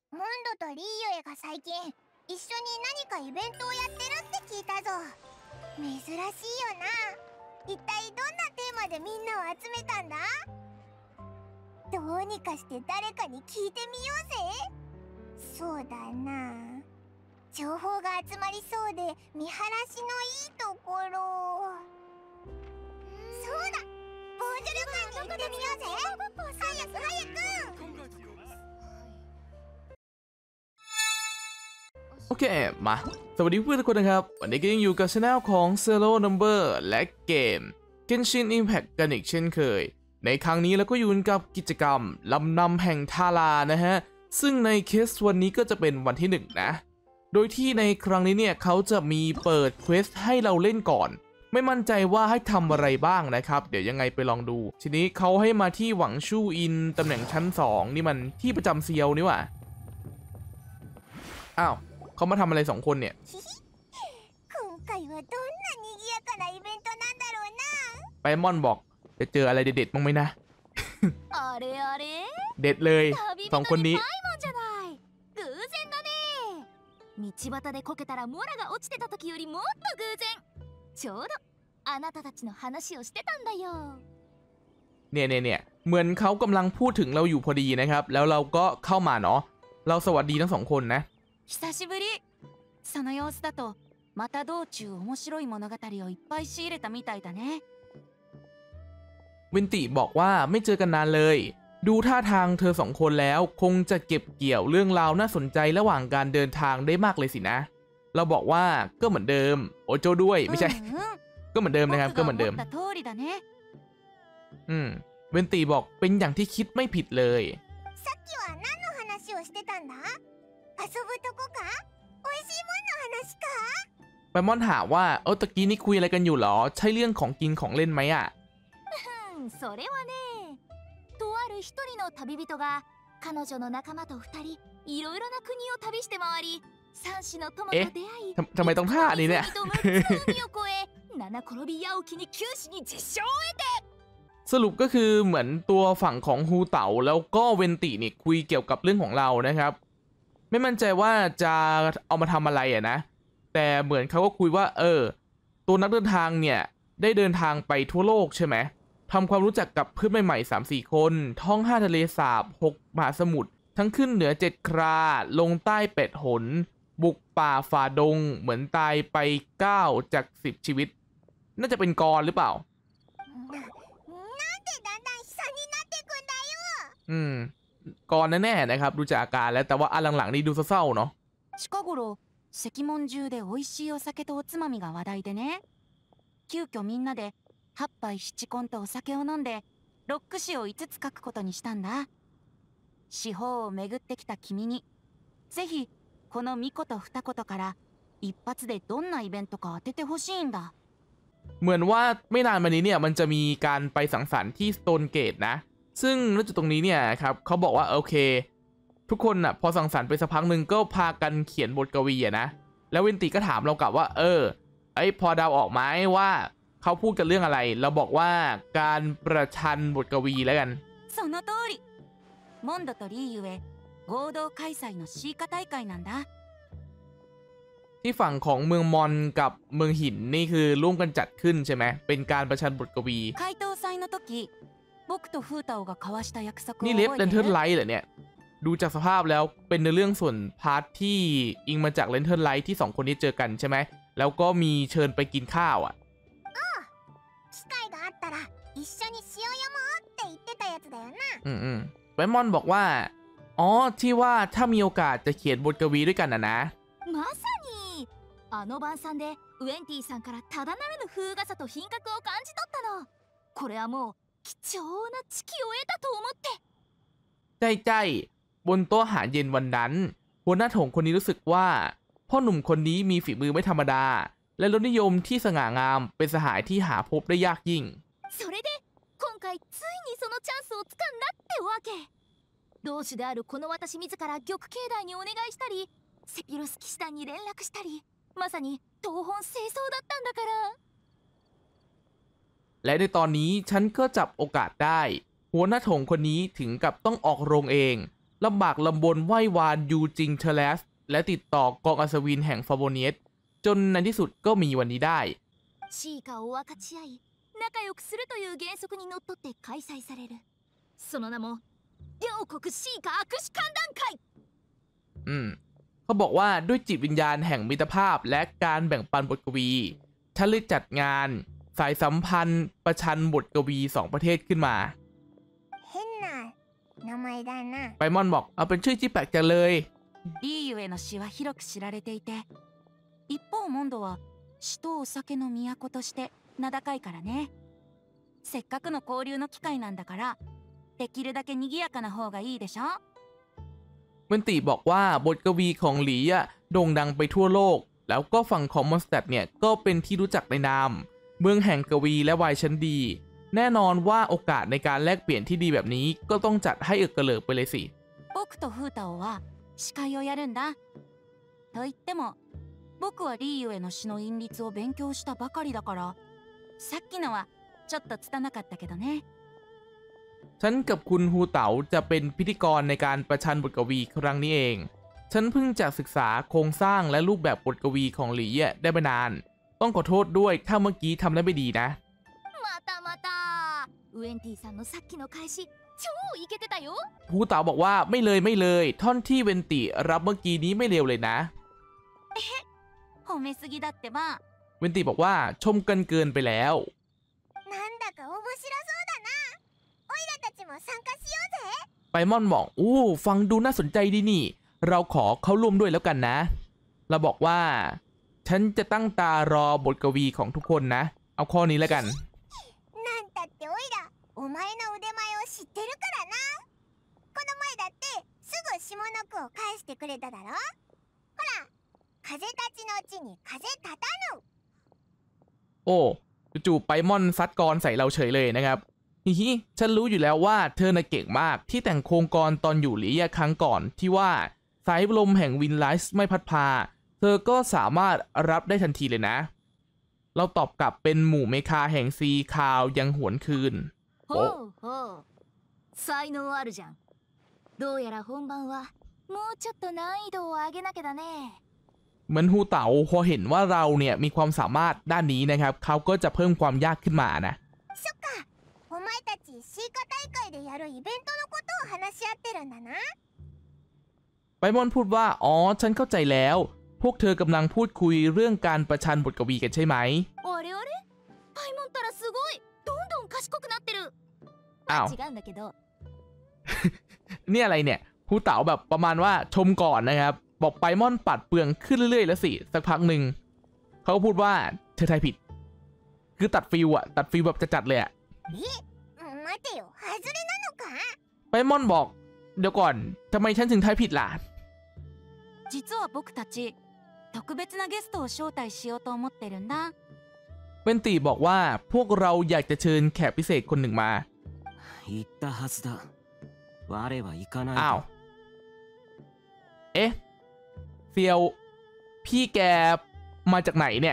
モンドとリーユエが最近一緒に何かイベントをやってるって聞いたぞ。珍しいよな。一体どんなテーマでみんなを集めたんだ？どうにかして誰かに聞いてみようぜ。そうだな、情報が集まりそうで見晴らしのいいところ。そうだ、ボージュル館に行ってみようぜ。早く早く。 โอเคมาสวัสดีเพื่อนทุกคนนะครับวันนี้ก็ยังอยู่กับช่องของ Zero Number และเกม Genshin Impact กันอีกเช่นเคยในครั้งนี้เราก็อยู่กับกิจกรรมลำนำแห่งทารานะฮะซึ่งในเคสวันนี้ก็จะเป็นวันที่1นะโดยที่ในครั้งนี้เนี่ยเขาจะมีเปิดเควสให้เราเล่นก่อนไม่มั่นใจว่าให้ทำอะไรบ้างนะครับเดี๋ยวยังไงไปลองดูทีนี้เขาให้มาที่หวังชู่อินตำแหน่งชั้น2นี่มันที่ประจำเซียวนี่หว่าอ้าวเขามาทำอะไร2คนเนี่ยไปมอนบอกจะเจออะไรเด็ดๆบ้างไหมนะ เด็ดเลย2คนนี้道端でこけたらモラが落ちてた時よりもっと偶然ちょうどあなたたちの話をしてたんだよเนี่ยเหมือนเขากำลังพูดถึงเราอยู่พอดีนะครับแล้วเราก็เข้ามาเนาะเราสวัสดีทั้ง2คนนะ久しぶりその様子だとまた道中面白い物語をいっぱい仕入れたみたいだねวินติบอกว่าไม่เจอกันนานเลยดูท่าทางเธอ2คนแล้วคงจะเก็บเกี่ยวเรื่องราวน่าสนใจระหว่างการเดินทางได้มากเลยสินะเราบอกว่าก็เหมือนเดิมโอโจด้วยไม่ใช่ ก็เหมือนเดิมนะครับก็เหมือนเดิมเวนติบอกเป็นอย่างที่คิดไม่ผิดเลยไปมอนถามว่าตะกี้นี่คุยอะไรกันอยู่หรอใช่เรื่องของกินของเล่นไหมอ่ะそれはねとある一人の旅人が彼女の仲間と2人いろいろな国を旅して回り3種の友と出会いทำไมต้องท่านี้เนี่ย七転び八起きに九死に実証を得てสรุปก็คือเหมือนตัวฝั่งของฮูเต๋าแล้วก็เวนตินี่คุยเกี่ยวกับเรื่องของเรานะครับไม่มั่นใจว่าจะเอามาทำอะไรอะนะแต่เหมือนเขาก็คุยว่าตัวนักเดินทางเนี่ยได้เดินทางไปทั่วโลกใช่ไหมทำความรู้จักกับเพื่อนใหม่ๆ 3-4 คนท่อง5ทะเลสาบ6มหาสมุทรทั้งขึ้นเหนือ7คราลงใต้8หนบุกป่าฝ่าดงเหมือนตายไป9จาก10ชีวิตน่าจะเป็นกรหรือเปล่ากรแน่ๆนะครับดูจากอาการแล้วแต่ว่าอันหลังๆนี่ดูเศร้าๆเนาะ近頃石門中で美味しいお酒とおつまみが話題でね急遽みんなで8杯7コンとお酒を飲んでロック詩を5つ書くことにしたんだ四方を巡ってきた君にぜひこの巫女と二言から一発でどんなイベントか当ててほしいんだเหมือนว่าไม่นานมานี้เนี่ยมันจะมีการไปสังสรรค์ที่สโตนเกตนะซึ่งณจุดตรงนี้เนี่ยครับเขาบอกว่าโอเคทุกคนน่ะพอสังสรรค์ไปสักพักหนึ่งก็พากันเขียนบทกวีอะนะแล้ววินติก็ถามเรากลับว่าพอเดาออกไหมว่าเขาพูดกันเรื่องอะไรเราบอกว่าการประชันบทกวีแล้วกันその通りモンドとリーユへ合同開催のシーカ大会なんだที่ฝั่งของเมืองมอนกับเมืองหินนี่คือร่วมกันจัดขึ้นใช่ไหมเป็นการประชันบทกวี開頭祭の時僕とフータオが交わした約束をนี่เลฟเลนเทิร์นไลท์เหรอเนี่ยดูจากสภาพแล้วเป็นในเรื่องส่วนพาร์ทที่อิงมาจากเลนเทิร์นไลท์ที่2คนนี้เจอกันใช่ไหมแล้วก็มีเชิญไปกินข้าวอ่ะไวมอนบอกว่าที่ว่าถ้ามีโอกาสจะเขียนบทกวีด้วยกันนะまさにあの晩餐でウェンティさんからただならぬ風雅さと品格を感じ取ったのこれはもう貴重な知識を得たと思ってใจบนโต๊ะอาหารเย็นวันนั้นหัวหน้าโถงคนนี้รู้สึกว่าพ่อหนุ่มคนนี้มีฝีมือไม่ธรรมดาและรสนิยมที่สง่างามเป็นสหายที่หาพบได้ยากยิ่งそれで今回ついにそのチャンスをつかんだってわけ同種であるこの私自ら玉境内にお願いしたりセピロス騎士団に連絡したりまさに東奔西走だったんだからและในตอนนี้ฉันก็จับโอกาสได้หัวหน้าโถงคนนี้ถึงกับต้องออกโรงเองลำบากลำบนไหว้วานยูจิงเทเลสและติดต่อกองอัศวินแห่งฟาโบเนียสจนในที่สุดก็มีวันนี้ได้シーカを分かち合い仲良くするという原則にのっとって開催されるその名も両国シーカ握手歓談会เขาบอกว่าด้วยจิตวิญญาณแห่งมิตรภาพและการแบ่งปันบทกวีฉันเลยจัดงานสายสัมพันธ์ประชันบทกวี2ประเทศขึ้นมา変な名前だなไปมอนบอกเอาเป็นชื่อที่แปลกจังเลยリーユへの詩は広く知られていて一方モンドは詩とお酒の都として名高いからねせっかくの交流の機会なんだからできるだけ賑やかな方がいいでしょเวนติบอกว่าบทกวีของหลีโด่งดังไปทั่วโลกแล้วก็ฝั่งของมอนสเตดเนี่ยก็เป็นที่รู้จักในนามเมืองแห่งกวีและวายชั้นดีแน่นอนว่าโอกาสในการแลกเปลี่ยนที่ดีแบบนี้ก็ต้องจัดให้เอกเลิกไปเลยสิ僕とフータオは司会をやるんだと言っても僕はリーユへの詩の韻律を勉強したばかりだからさっきのはちょっと拙かったけどねฉันกับคุณฮูเต๋าจะเป็นพิธีกรในการประชันบทกวีครั้งนี้เองฉันเพิ่งจะศึกษาโครงสร้างและรูปแบบบทกวีของหลีได้ไม่นานต้องขอโทษด้วยถ้าเมื่อกี้ทำได้ไม่ดีนะまたまたウエンティさんのさっきの返し超イケてたよฮูเต๋าบอกว่าไม่เลยท่อนที่เวนติรับเมื่อกี้นี้ไม่เลวเลยนะ褒めすぎだってばเวนติบอกว่าชมกันเกินไปแล้วなんだか面白そうだなオイラたちも参加しようぜไปมอนบอกฟังดูน่าสนใจดีนี่เราขอเข้าร่วมด้วยแล้วกันนะเราบอกว่าฉันจะตั้งตารอบทกวีของทุกคนนะเอาข้อนี้แล้วกันなんたってオイラお前の腕前を知ってるからなこの前だってすぐ下の句を返してくれただろほら風立ちの地に風立たぬโอ้จู่ๆไปมอนซัดกรใส่เราเฉยเลยนะครับฮิฉันรู้อยู่แล้วว่าเธอน่ะเก่งมากที่แต่งโครงกรตอนอยู่หลีครั้งก่อนที่ว่าสายลมแห่งวินไลซ์ไม่พัดพาเธอก็สามารถรับได้ทันทีเลยนะเราตอบกลับเป็นหมู่เมคาแห่งซีคาวยังหวนคืนほうほう才能あるじゃんどうやら本番はもうちょっと難易度を上げなきゃだねเหมือนฮูเต๋าพอเห็นว่าเราเนี่ยมีความสามารถด้านนี้นะครับเขาก็จะเพิ่มความยากขึ้นมานะそっかお前たちシーカ大会でやるイベントのことを話し合ってるんだなไปมอนพูดว่าอ๋อฉันเข้าใจแล้วพวกเธอกำลังพูดคุยเรื่องการประชันบทกวีกันใช่ไหมあれあれパイモンったらすごいどんどん賢くなってるอ้าว違うんだけどเนี่ยอะไรเนี่ยฮูเต๋าแบบประมาณว่าชมก่อนนะครับบอกไปมอนปัดเปลืองขึ้นเรื่อยๆแล้วสิสักพักหนึ่งเขาก็พูดว่าเธอทายผิดคือตัดฟิลแบบจะจัดเลยอะ待てよ外れなのかไปมอนบอกเดี๋ยวก่อนทำไมฉันถึงทายผิดล่ะ実は僕たち特別なゲストを招待しようと思ってるんだเวนตีบอกว่าพวกเราอยากจะเชิญแขกพิเศษคนหนึ่งมา言ったはずだ我は行かないอ้าวเอ๊ะเซียวพี่แกมาจากไหนเนี่ย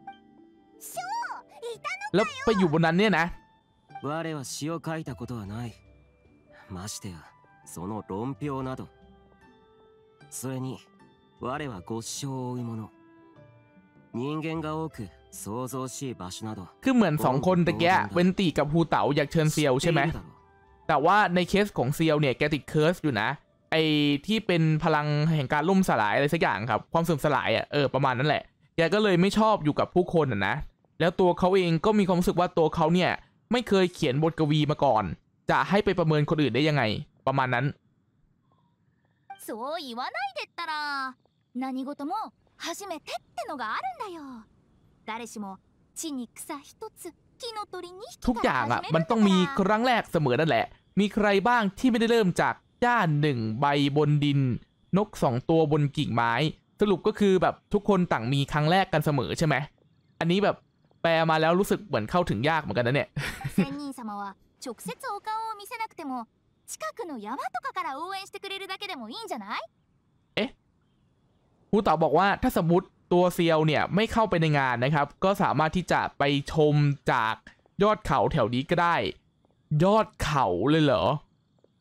แล้วไปอยู่บนนั้นเนี่ยนะ我は詩を書いたことはないましてやその論評などそれに我はご師匠を追う者人間が多く想像しい場所などคือเหมือนสองคนตะแกเวนตีกับฮูเต๋าอยากเชิญเซียวใช่ไหมแต่ว่าในเคสของเซียวเนี่ยแกติดเคิร์สอยู่นะไอ้ที่เป็นพลังแห่งการล่มสลายอะไรสักอย่างครับความเสื่อมสลายประมาณนั้นแหละแกก็เลยไม่ชอบอยู่กับผู้คนนะแล้วตัวเขาเองก็มีความรู้สึกว่าตัวเขาเนี่ยไม่เคยเขียนบทกวีมาก่อนจะให้ไปประเมินคนอื่นได้ยังไงประมาณนั้นそう言わないでったら何事も初めてってのがあるんだよ誰しも地に草一つ木の鳥2匹ทุกอย่างมันต้องมีครั้งแรกเสมอนั่นแหละมีใครบ้างที่ไม่ได้เริ่มจากหญ้า1ใบบนดินนก2ตัวบนกิ่งไม้สรุปก็คือแบบทุกคนต่างมีครั้งแรกกันเสมอใช่ไหมอันนี้แบบแปลมาแล้วรู้สึกเหมือนเข้าถึงยากเหมือนกันนะเนี่ย仙人様は直接お顔を見せなくても近くの山とかから応援してくれるだけでもいいんじゃないเอ๊ะฮูเต๋าบอกว่าถ้าสมมติตัวเซียวเนี่ยไม่เข้าไปในงานนะครับก็สามารถที่จะไปชมจากยอดเขาแถวนี้ก็ได้ยอดเขาเลยเหรอ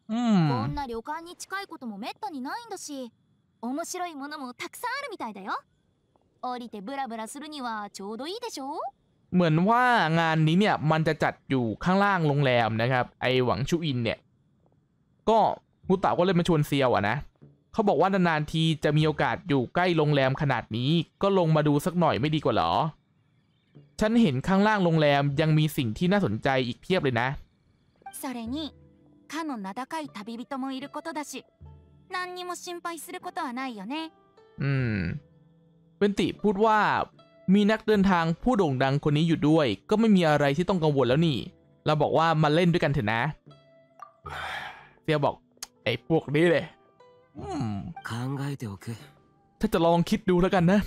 อืมこんな旅館に近いこともめったにないんだし、面白いものもたくさんあるみたいだよ。降りてブラブラするにはちょうどいいでしょ。 เหมือนว่างานนี้เนี่ยมันจะจัดอยู่ข้างล่างโรงแรมนะครับไอหวังชูอินเนี่ยก็ฮูเต๋าก็เลยมาชวนเซียวอะนะเขาบอกว่านานๆทีจะมีโอกาสอยู่ใกล้โรงแรมขนาดนี้ก็ลงมาดูสักหน่อยไม่ดีกว่าหรอฉันเห็นข้างล่างโรงแรมยังมีสิ่งที่น่าสนใจอีกเพียบเลยนะそれにかの名高い旅人もいることだし何にも心配することはないよねเวนติพูดว่ามีนักเดินทางผู้โด่งดังคนนี้อยู่ด้วยก็ไม่มีอะไรที่ต้องกังวลแล้วนี่เราบอกว่ามาเล่นด้วยกันเถอะนะเซียวบอกไอ้พวกนี้เลย考えておくถ้าจะลองคิดดูแล้วกันนะ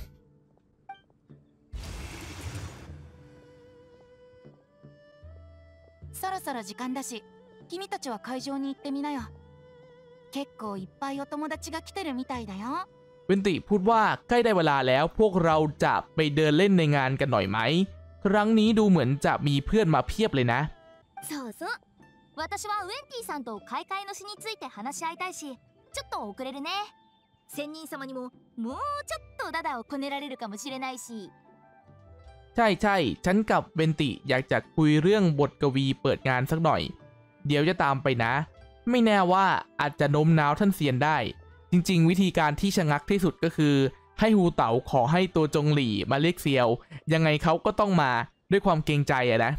そろそろ時間だし君たちは会場に行ってみなよ結構いっぱいお友達が来てるみたいだよเวนติพูดว่าใกล้ได้เวลาแล้วพวกเราจะไปเดินเล่นในงานกันหน่อยไหมครั้งนี้ดูเหมือนจะมีเพื่อนมาเพียบเลยนะそうそう。私はウェンティさんと開会の詩について話し合いたいし、ちょっと遅れるね。仙人様にももうちょっとダダをこねられるかもしれないし。 ใช่ฉันกับเวนติอยากจะคุยเรื่องบทกวีเปิดงานสักหน่อยเดี๋ยวจะตามไปนะไม่แน่ว่าอาจจะโน้มน้าวท่านเซียนได้จริงๆวิธีการที่ชะงักที่สุดก็คือให้ฮูเต๋าขอให้ตัวจงหลี่มาเรียกเซียวยังไงเขาก็ต้องมาด้วยความเกรงใจอะนะ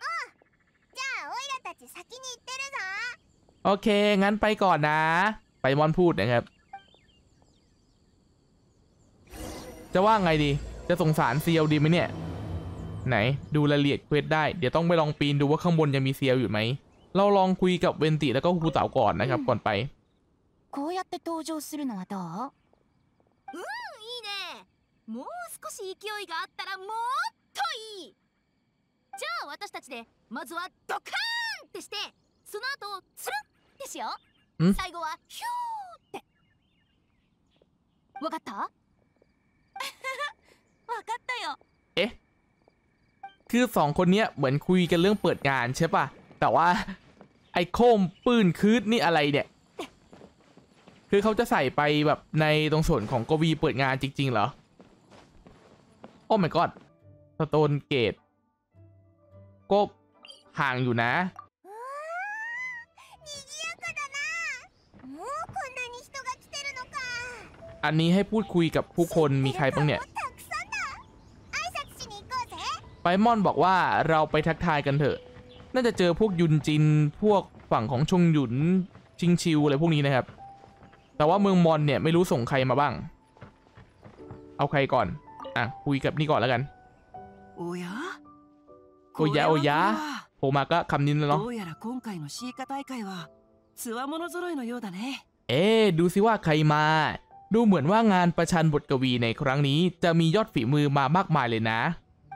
โอเคงั้นไปก่อนนะไปมอนพูดนะครับจะว่าไงดีจะสงสารเซียวดีไหมเนี่ยไหนดูรายละเอียดเควสได้เดี๋ยวต้องไปลองปีนดูว่าข้างบนยังมีเซียวอยู่ไหมเราลองคุยกับเวนติแล้วก็ฮูเต๋าก่อนนะครับก่อนไปこうやって登場するのはどう？ いいね。もう少し勢いがあったらもっといい。じゃあ私たちでまずはドカーンってしてその後つるんってしよう。最後はヒューって。わかった？わかったよ。 เอ๊ะคือสองคนเนี้ยเหมือนคุยกันเรื่องเปิดงานใช่ป่ะแต่ว่าไอ้โคมปืนคืดนี่อะไรเนี่ยคือเขาจะใส่ไปแบบในตรงส่วนของกวีเปิดงานจริงๆเหรอโอ้ my god สโตนเกตก็ห่างอยู่นะอันนี้ให้พูดคุยกับผู้คนมีใครบ้างเนี่ยไปมอนบอกว่าเราไปทักทายกันเถอะน่าจะเจอพวกยุนจินพวกฝั่งของชงหยุนชิงชิวอะไรพวกนี้นะครับแต่ว่าเมืองมอนเนี่ยไม่รู้ส่งใครมาบ้างเอาใครก่อนอ่ะคุยกับนี่ก่อนแล้วกันโอยะโอยะโผล่มาก็คำนี้แล้วเนาะดูสิว่าใครมาดูเหมือนว่างานประชันบทกวีในครั้งนี้จะมียอดฝีมือมามากมายเลยนะ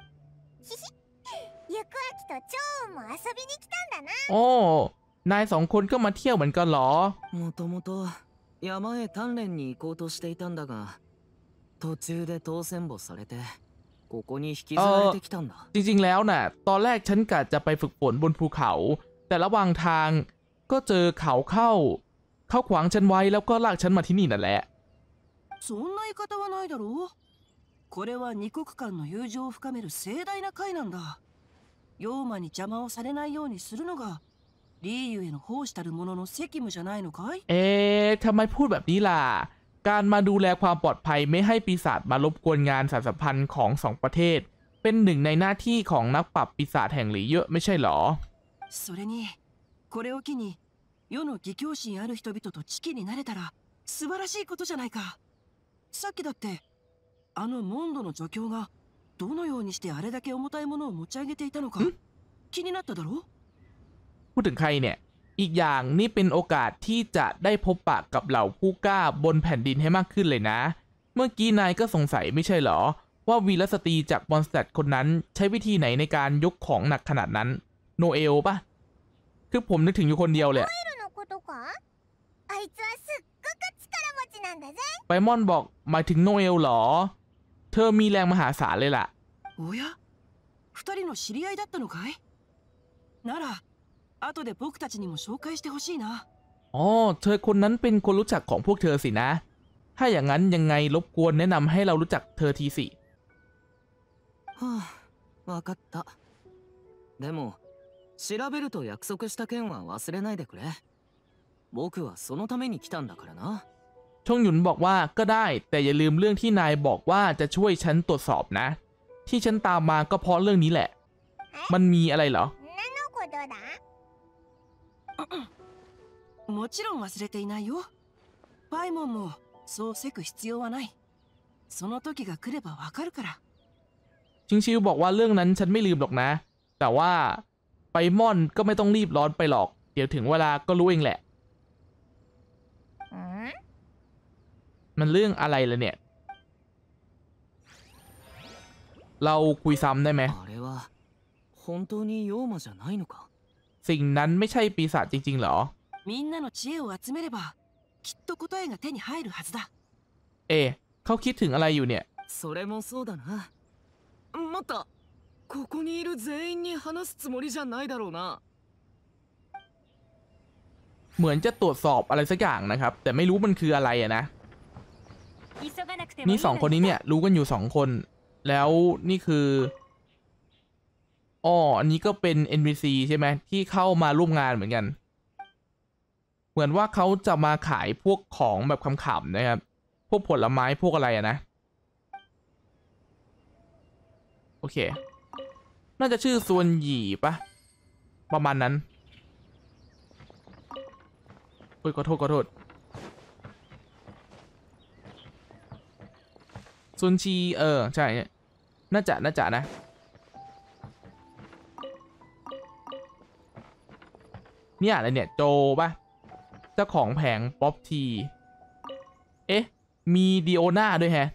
โอ้นายสองคนก็มาเที่ยวเหมือนกันเหรอ山へ鍛錬に行こうとしていたんだが途中で当選簿されてここに引きずられてきたんだจริงๆแล้วน่ะตอนแรกฉันกะจะไปฝึกฝนบนภูเขาแต่ระหว่างทางก็เจอเขาเข้าขวางฉันไว้แล้วก็ลากฉันมาที่นี่นั่นแหละそんな言い方はないだろうこれは二国間の友情を深める盛大な会なんだ妖魔に邪魔をされないようにするのがリーユへの奉仕たる者の責務じゃないのかいทำไมพูดแบบนี้ล่ะการมาดูแลความปลอดภัยไม่ให้ปีศาจมารบกวนงานสารสัมพันธ์ของสองประเทศเป็นหนึ่งในหน้าที่ของนักปราบปีศาจแห่งหลี่เยอะไม่ใช่หรอそれにこれを機に世の義教心ある人々と知己になれたら素晴らしいことじゃないかさっきだってあのモンドの助教がどのようにしてあれだけ重たいものを持ち上げていたのか気になっただろうพูดถึงใครเนี่ยอีกอย่างนี่เป็นโอกาสที่จะได้พบปะกับเหล่าผู้กล้าบนแผ่นดินให้มากขึ้นเลยนะเมื่อกี้นายก็สงสัยไม่ใช่หรอว่าวีรสตรีจากมอนสเตอร์คนนั้นใช้วิธีไหนในการยกของหนักขนาดนั้นโนเอลปะคือผมนึกถึงอยู่คนเดียวเลยไปมอนบอกหมายถึงโนเอลหรอเธอมีแรงมหาศาลเลยล่ะおや二人の知り合いだったのかいなら後で僕たちにも紹介してほしいなอ๋อเธอคนนั้นเป็นคนรู้จักของพวกเธอสินะ ถ้าอย่างนั้นยังไงรบกวนแนะนำให้เรารู้จักเธอทีสิはあ、わかった。でも調べると約束した件は忘れないでくれ。僕はそのために来たんだからな。 ชงหยุนบอกว่าก็ได้แต่อย่าลืมเรื่องที่นายบอกว่าจะช่วยฉันตรวจสอบนะ ที่ฉันตามมาก็เพราะเรื่องนี้แหละ มันมีอะไรเหรอ何のことだ？ もちろん忘れていないよ。パイモンもそうせく必要はない。その時が来ればわかるから。 ชิงชิวบอกว่าเรื่องนั้นฉันไม่ลืมหรอกนะ แต่ว่าไปม่อนก็ไม่ต้องรีบร้อนไปหรอก เดี๋ยวถึงเวลาก็รู้เองแหละうん？ มันเรื่องอะไรล่ะเนี่ย เราคุยซ้ำได้ไหมあれは本当に妖魔じゃないのか。 สิ่งนั้นไม่ใช่ปีศาจจริงๆเหรอみんなの知恵を集めればきっと答えが手に入るはずだ。 เอ๊ะเขาคิดถึงอะไรอยู่เนี่ยそれもそうだな。待った。ここにいる全員に話すつもりじゃないだろうな。 เหมือนจะตรวจสอบอะไรสักอย่างนะครับ แต่ไม่รู้มันคืออะไรอะนะ นี่สองคนนี้เนี่ยรู้กันอยู่2 คน แล้วนี่คืออ๋ออันนี้ก็เป็น NPC ใช่ไหมที่เข้ามาร่วมงานเหมือนกัน เหมือนว่าเขาจะมาขายพวกของแบบขำๆนะครับ พวกผลไม้พวกอะไรอะนะ โอเค น่าจะชื่อซวนหยี่ปะประมาณนั้นโอ้ยขอโทษซุนชีใช่น่าจะนะ เนี่ยอะไรเนี่ยโจปะเจ้าของแผงป๊อปทีเอ๊ะมีดิโอนาด้วยแฮะ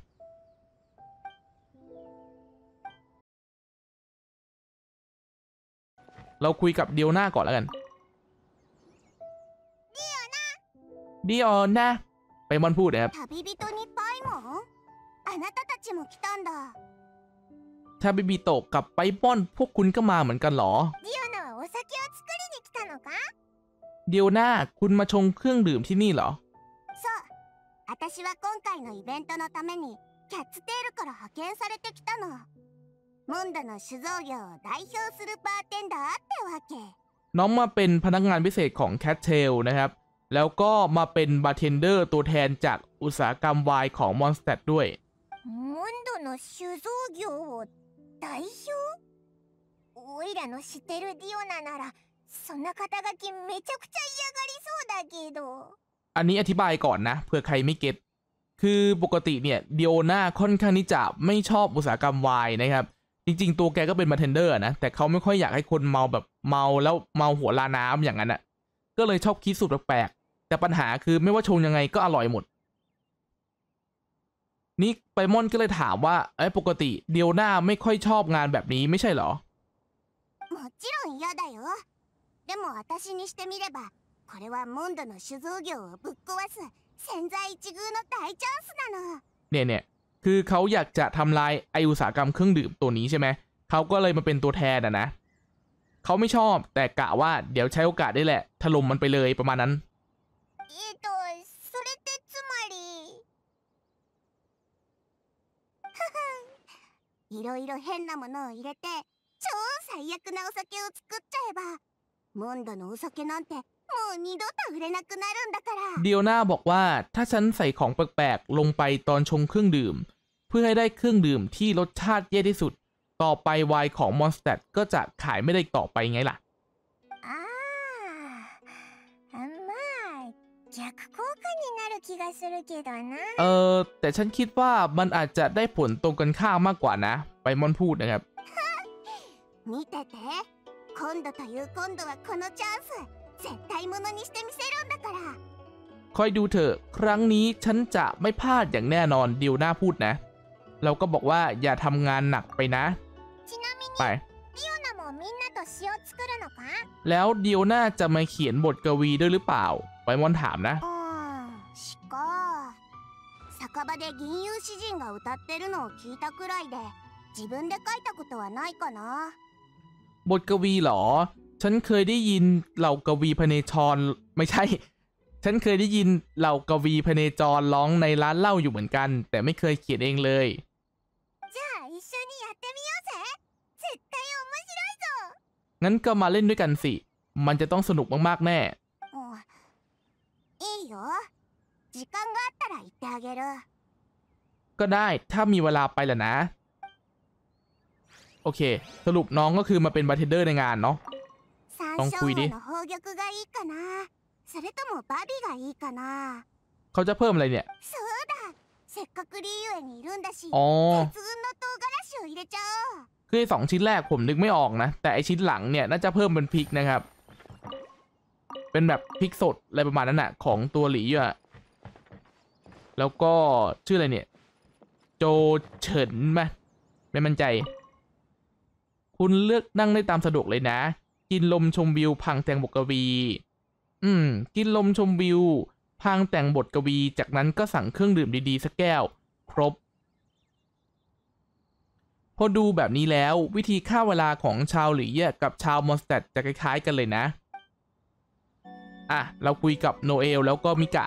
เราคุยกับดิโอนาก่อนแล้วกันดิโอนาไปมอนพูดนะครับ旅人にパイモン？あなたたちも来たんだ。 ถ้าบิบิโตะกับไปมอนพวกคุณก็มาเหมือนกันเหรอディオナはお酒を作りに来たのか？ ดิโอนาคุณมาชงเครื่องดื่มที่นี่เหรอそう私は今回のイベントのためにキャッツテールから派遣されてきたの。モンドの酒造業を代表するバーテンダーってわけ。 น้องมาเป็นพนักงานพิเศษของ Cat Tail นะครับ แล้วก็มาเป็นบาร์เทนเดอร์ตัวแทนจากอุตสาหกรรมไวน์ของ Mondstadt ด้วยモンドの酒造業を代表？おいらの知ってるディオナならそんな肩書きめちゃくちゃ嫌がりそうだけど。 อันนี้อธิบายก่อนนะเผื่อใครไม่เก็ตคือปกติเนี่ยดิโอนาค่อนข้างที่จะไม่ชอบอุตสาหกรรมไวน์นะครับ จริงๆตัวแกก็เป็นบาร์เทนเดอร์นะแต่เขาไม่ค่อยอยากให้คนเมาแบบเมาแล้วเมาหัวลาน้ำอย่างนั้นอ่ะก็เลยชอบคิดสูตรแปลกๆแต่ปัญหาคือไม่ว่าชงยังไงก็อร่อยหมดนี่ไปมอนก็เลยถามว่าปกติดิโอนาไม่ค่อยชอบงานแบบนี้ไม่ใช่เหรอもちろん嫌だよ。でも私にしてみればこれはモンドの酒造業をぶっ壊す千載一遇の大チャンスなの。 เนี่ยคือเขาอยากจะทำลายอุตสาหกรรมเครื่องดื่มตัวนี้ใช่ไหมเขาก็เลยมาเป็นตัวแทนนะเขาไม่ชอบแต่กะว่าเดี๋ยวใช้โอกาสได้แหละถล่มมันไปเลยประมาณนั้นそれってつまりいろいろ変なものを入れて超最悪なお酒を作っちゃえばモンドのお酒なんてもう二度と売れなくなるんだから。 ดิโอนาบอกว่าถ้าฉันใส่ของแปลกๆลงไปตอนชงเครื่องดื่มเพื่อให้ได้เครื่องดื่มที่รสชาติแย่ที่สุดต่อไปไวน์ของ Mondstadt ก็จะขายไม่ได้ต่อไปไงล่ะまあ逆効果になる気がするけどな。 แต่ฉันคิดว่ามันอาจจะได้ผลตรงกันข้ามมากกว่านะไปมอนพูดนะครับ見てて今度という今度はこのチャンス絶対ものにしてみせるんだから。 คอยดูเถอะครั้งนี้ฉันจะไม่พลาดอย่างแน่นอนดิโอนาพูดนะเราก็บอกว่าอย่าทำงานหนักไปนะちなみにไปディオナもみんなと詩を作るのか？ แล้วดิโอนาจะมาเขียนบทกวีด้วยหรือเปล่าไปมอนถามนะ詩か。酒場で吟遊詩人が歌ってるのを聞いたくらいで自分で書いたことはないかな。 บทกวีเหรอฉันเคยได้ยินเหล่ากวีพเนจรไม่ใช่ฉันเคยได้ยินเหล่ากวีพเนจรร้องในร้านเหล้าอยู่เหมือนกัน แต่ไม่เคยเขียนเองเลยじゃあ一緒にやってみようぜ。絶対面白いぞ。 งั้นก็มาเล่นด้วยกันสิ มันจะต้องสนุกมากๆแน่おいいよ。時間があったら言ってあげる。 ก็ได้ถ้ามีเวลาไปแหละนะ โอเค สรุปน้องก็คือมาเป็นบาร์เทนเดอร์ในงานเนาะ三ต้องคุยดิ章の宝玉がいいかな。それともバビがいいかな。 เขาจะเพิ่มอะไรเนี่ยそうだ。せっかくリーウェにいるんだし、 อ๋อ節分の唐辛子を入れちゃおう。 คือไอ้2 ชิ้นแรกผมนึกไม่ออกนะ แต่ไอชิ้นหลังเนี่ยน่าจะเพิ่มเป็นพริกนะครับ เป็นแบบพริกสดอะไรประมาณนั้นน่ะของตัวหลีอ่ะ แล้วก็ชื่ออะไรเนี่ย โจเฉินไหมไม่มั่นใจ คุณเลือกนั่งได้ตามสะดวกเลยนะ กินลมชมวิวพังแต่งบทกวี กินลมชมวิวพังแต่งบทกวี จากนั้นก็สั่งเครื่องดื่มดีๆสักแก้ว ครบ พอดูแบบนี้แล้ววิธีฆ่าเวลาของชาวหลีกับชาวมอนสเตดจะคล้ายๆกันเลยนะ อ่ะ เราคุยกับโนเอลแล้วก็มิกะ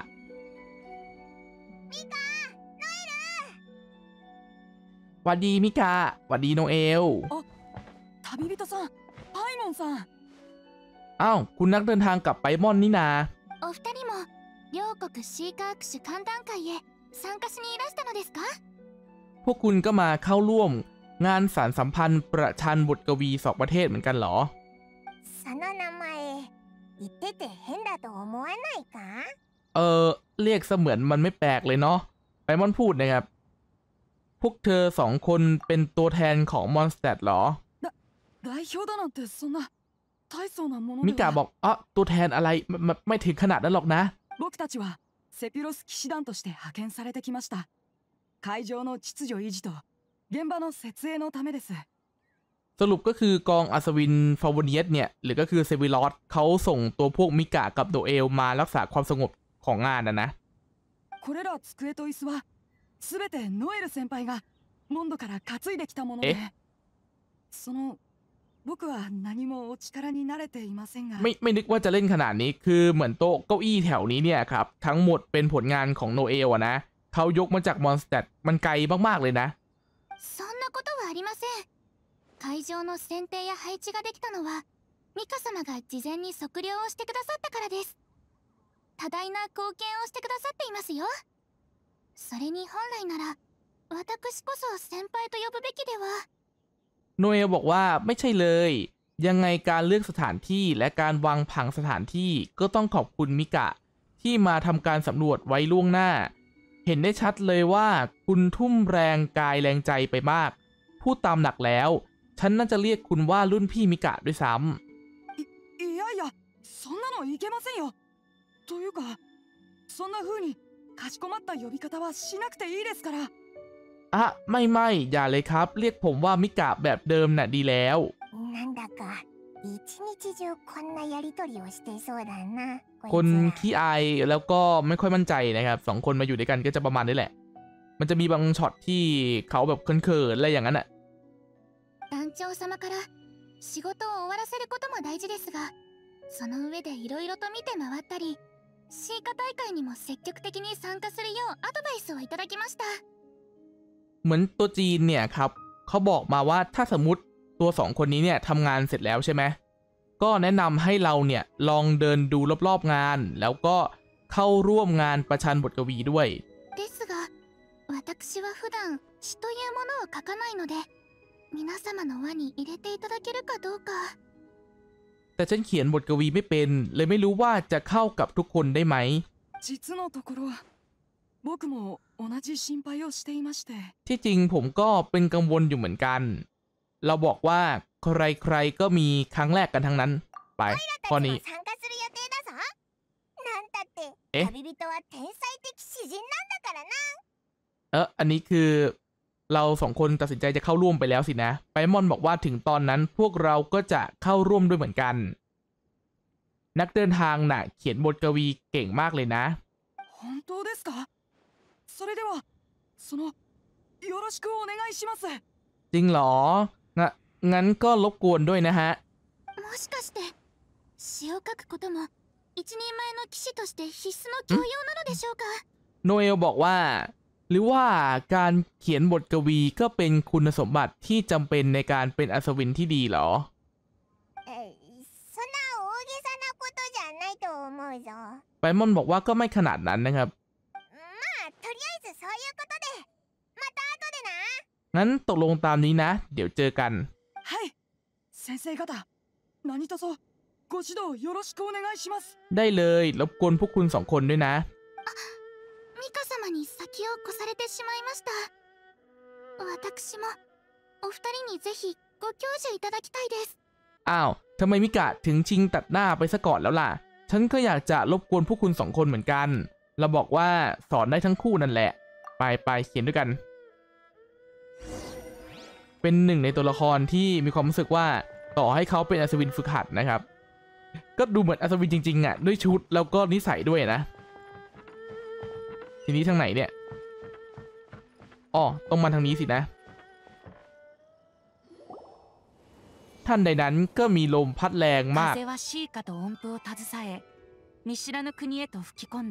หวัดดีมิกะหวัดดีโนเอล旅人さん、パイモンさん。 อ้าว คุณนักเดินทางกลับไปมอนนี่นาお二人も両国シーカーク種歓談会へ参加しにいらしたのですか？ พวกคุณก็มาเข้าร่วมงานสารสัมพันธ์ประชันบทกวี2 ประเทศเหมือนกันเหรอその名前言ってて変だと思わないか？ เรียกเสมือนมันไม่แปลกเลยเนาะไปมอนพูดนะครับ พวกเธอ2 คนเป็นตัวแทนของมอนสเตดเหรอ代表だなんてそんな大層なものมิでกะは。 บอกตัวแทนอะไรไม่ถึงขนาดนั้นหรอกนะ僕たちはセピロス騎士団として派遣されてきました。会場の秩序維持と現場の設営のためです。 สรุปก็คือกองอัศวินฟาวเนียสเนี่ยหรือก็คือเซวิลอสเขาส่งตัวพวกมิกะกับโดเอลมารักษาความสงบของงานนะこれら机と椅子はすべてノエル先輩がモンドから担いできたもので、その僕は何もお力になれていませんが。 ไม่นึกว่าจะเล่นขนาดนี้คือเหมือนโต๊ะเก้าอี้แถวนี้เนี่ยครับทั้งหมดเป็นผลงานของโนเอลนะเขายกมาจากมอนสเตดมันไกลมากๆเลยนะそんなことはありません。会場の選定や配置ができたのはミカ様が事前に測量をしてくださったからです。多大な貢献をしてくださっていますよ。それに本来なら私こそ先輩と呼ぶべきでは。 โนเอลบอกว่าไม่ใช่เลยยังไงการเลือกสถานที่และการวางผังสถานที่ก็ต้องขอบคุณมิกะที่มาทำการสำรวจไว้ล่วงหน้า เห็นได้ชัดเลยว่าคุณทุ่มแรงกายแรงใจไปมากพูดตามหลักแล้วฉันน่าจะเรียกคุณว่ารุ่นพี่มิกะด้วยซ้ำいやいや、そんなのいけませんよ。というか、そんな風にかしこまった呼び方はしなくていいですから。 ไม่อย่าเลยครับ เรียกผมว่ามิกะแบบเดิมน่ะดีแล้วなんだか一日中こんなやりとりをしていそうだな。 คนこいつขี้อายแล้วก็ไม่ค่อยมั่นใจนะครับ2 คนมาอยู่ด้วยกันก็จะประมาณนี้แหละ มันจะมีบางช็อตที่เขาแบบเขินๆอะไรอย่างนั้นอ่ะ団長様から仕事を終わらせることも大事ですが、その上でいろいろと見て回ったり、シーカ大会にも積極的に参加するようアドバイスをいただきました。 เหมือนตัวจีนเนี่ยครับเขาบอกมาว่าถ้าสมมติตัว 2 คนนี้เนี่ยทำงานเสร็จแล้วใช่ไหมก็แนะนำให้เราเนี่ยลองเดินดูรอบๆงาน แล้วก็เข้าร่วมงานประชันบทกวีด้วยですが、私は普段詩というものを書かないので、皆様の輪に入れていただけるかどうか。 แต่ฉันเขียนบทกวีไม่เป็นเลยไม่รู้ว่าจะเข้ากับทุกคนได้ไหม実のところ僕も同じ心配をしていまして。 ที่จริงผมก็เป็นกังวลอยู่เหมือนกัน เราบอกว่าใครๆก็มีครั้งแรกกันทั้งนั้นไปข้อたちนี้も参加する予定だぞ。なんたってえ旅人は天才的詩人なんだからな。 อันนี้คือเรา2 คนตัดสินใจจะเข้าร่วมไปแล้วสินะไปมอนบอกว่าถึงตอนนั้นพวกเราก็จะเข้าร่วมด้วยเหมือนกัน นักเดินทางน่ะเขียนบทกวีเก่งมากเลยนะ本当ですか？それではよろしくお願いします。 จริงเหรองั้นก็รบกวนด้วยนะฮะもしかして詩を書くことも一人前の騎士として必須の教養なのでしょうか。 โนเอลบอกว่า หรือว่าการเขียนบทกวีก็เป็นคุณสมบัติที่จำเป็นในการเป็นอัศวินที่ดีเหรอそんな大げさなことじゃないと思うぞ。 ไปมอนบอกว่าก็ไม่ขนาดนั้นนะครับまあとりあえずそういうことでまた後でな。 งั้นตกลงตามนี้นะ เดี๋ยวเจอกันはい先生方何卒ご指導よろしくお願いします。 ได้เลยรบกวนพวกคุณสองคนด้วยนะミカ様に先を越されてしまいました。私もお二人にぜひご教授いただきたいです。 อ้าวทำไมมิกะถึงชิงตัดหน้าไปซะก่อนแล้วล่ะ ฉันก็อยากจะรบกวนพวกคุณสองคนเหมือนกัน เราบอกว่าสอนได้ทั้งคู่นั่นแหละ ไปเขียนด้วยกัน เป็นหนึ่งในตัวละครที่มีความรู้สึกว่าต่อให้เขาเป็นอัศวินฝึกหัดนะครับ ก็ดูเหมือนอัศวินจริงๆอ่ะด้วยชุดแล้วก็นิสัยด้วยนะ ทีนี้ทางไหนเนี่ยอ๋อต้องมาทางนี้สินะ ท่านใดนั้นก็มีลมพัดแรงมาก風はシーカと音符を携え見知らぬ国へと吹き込んだ。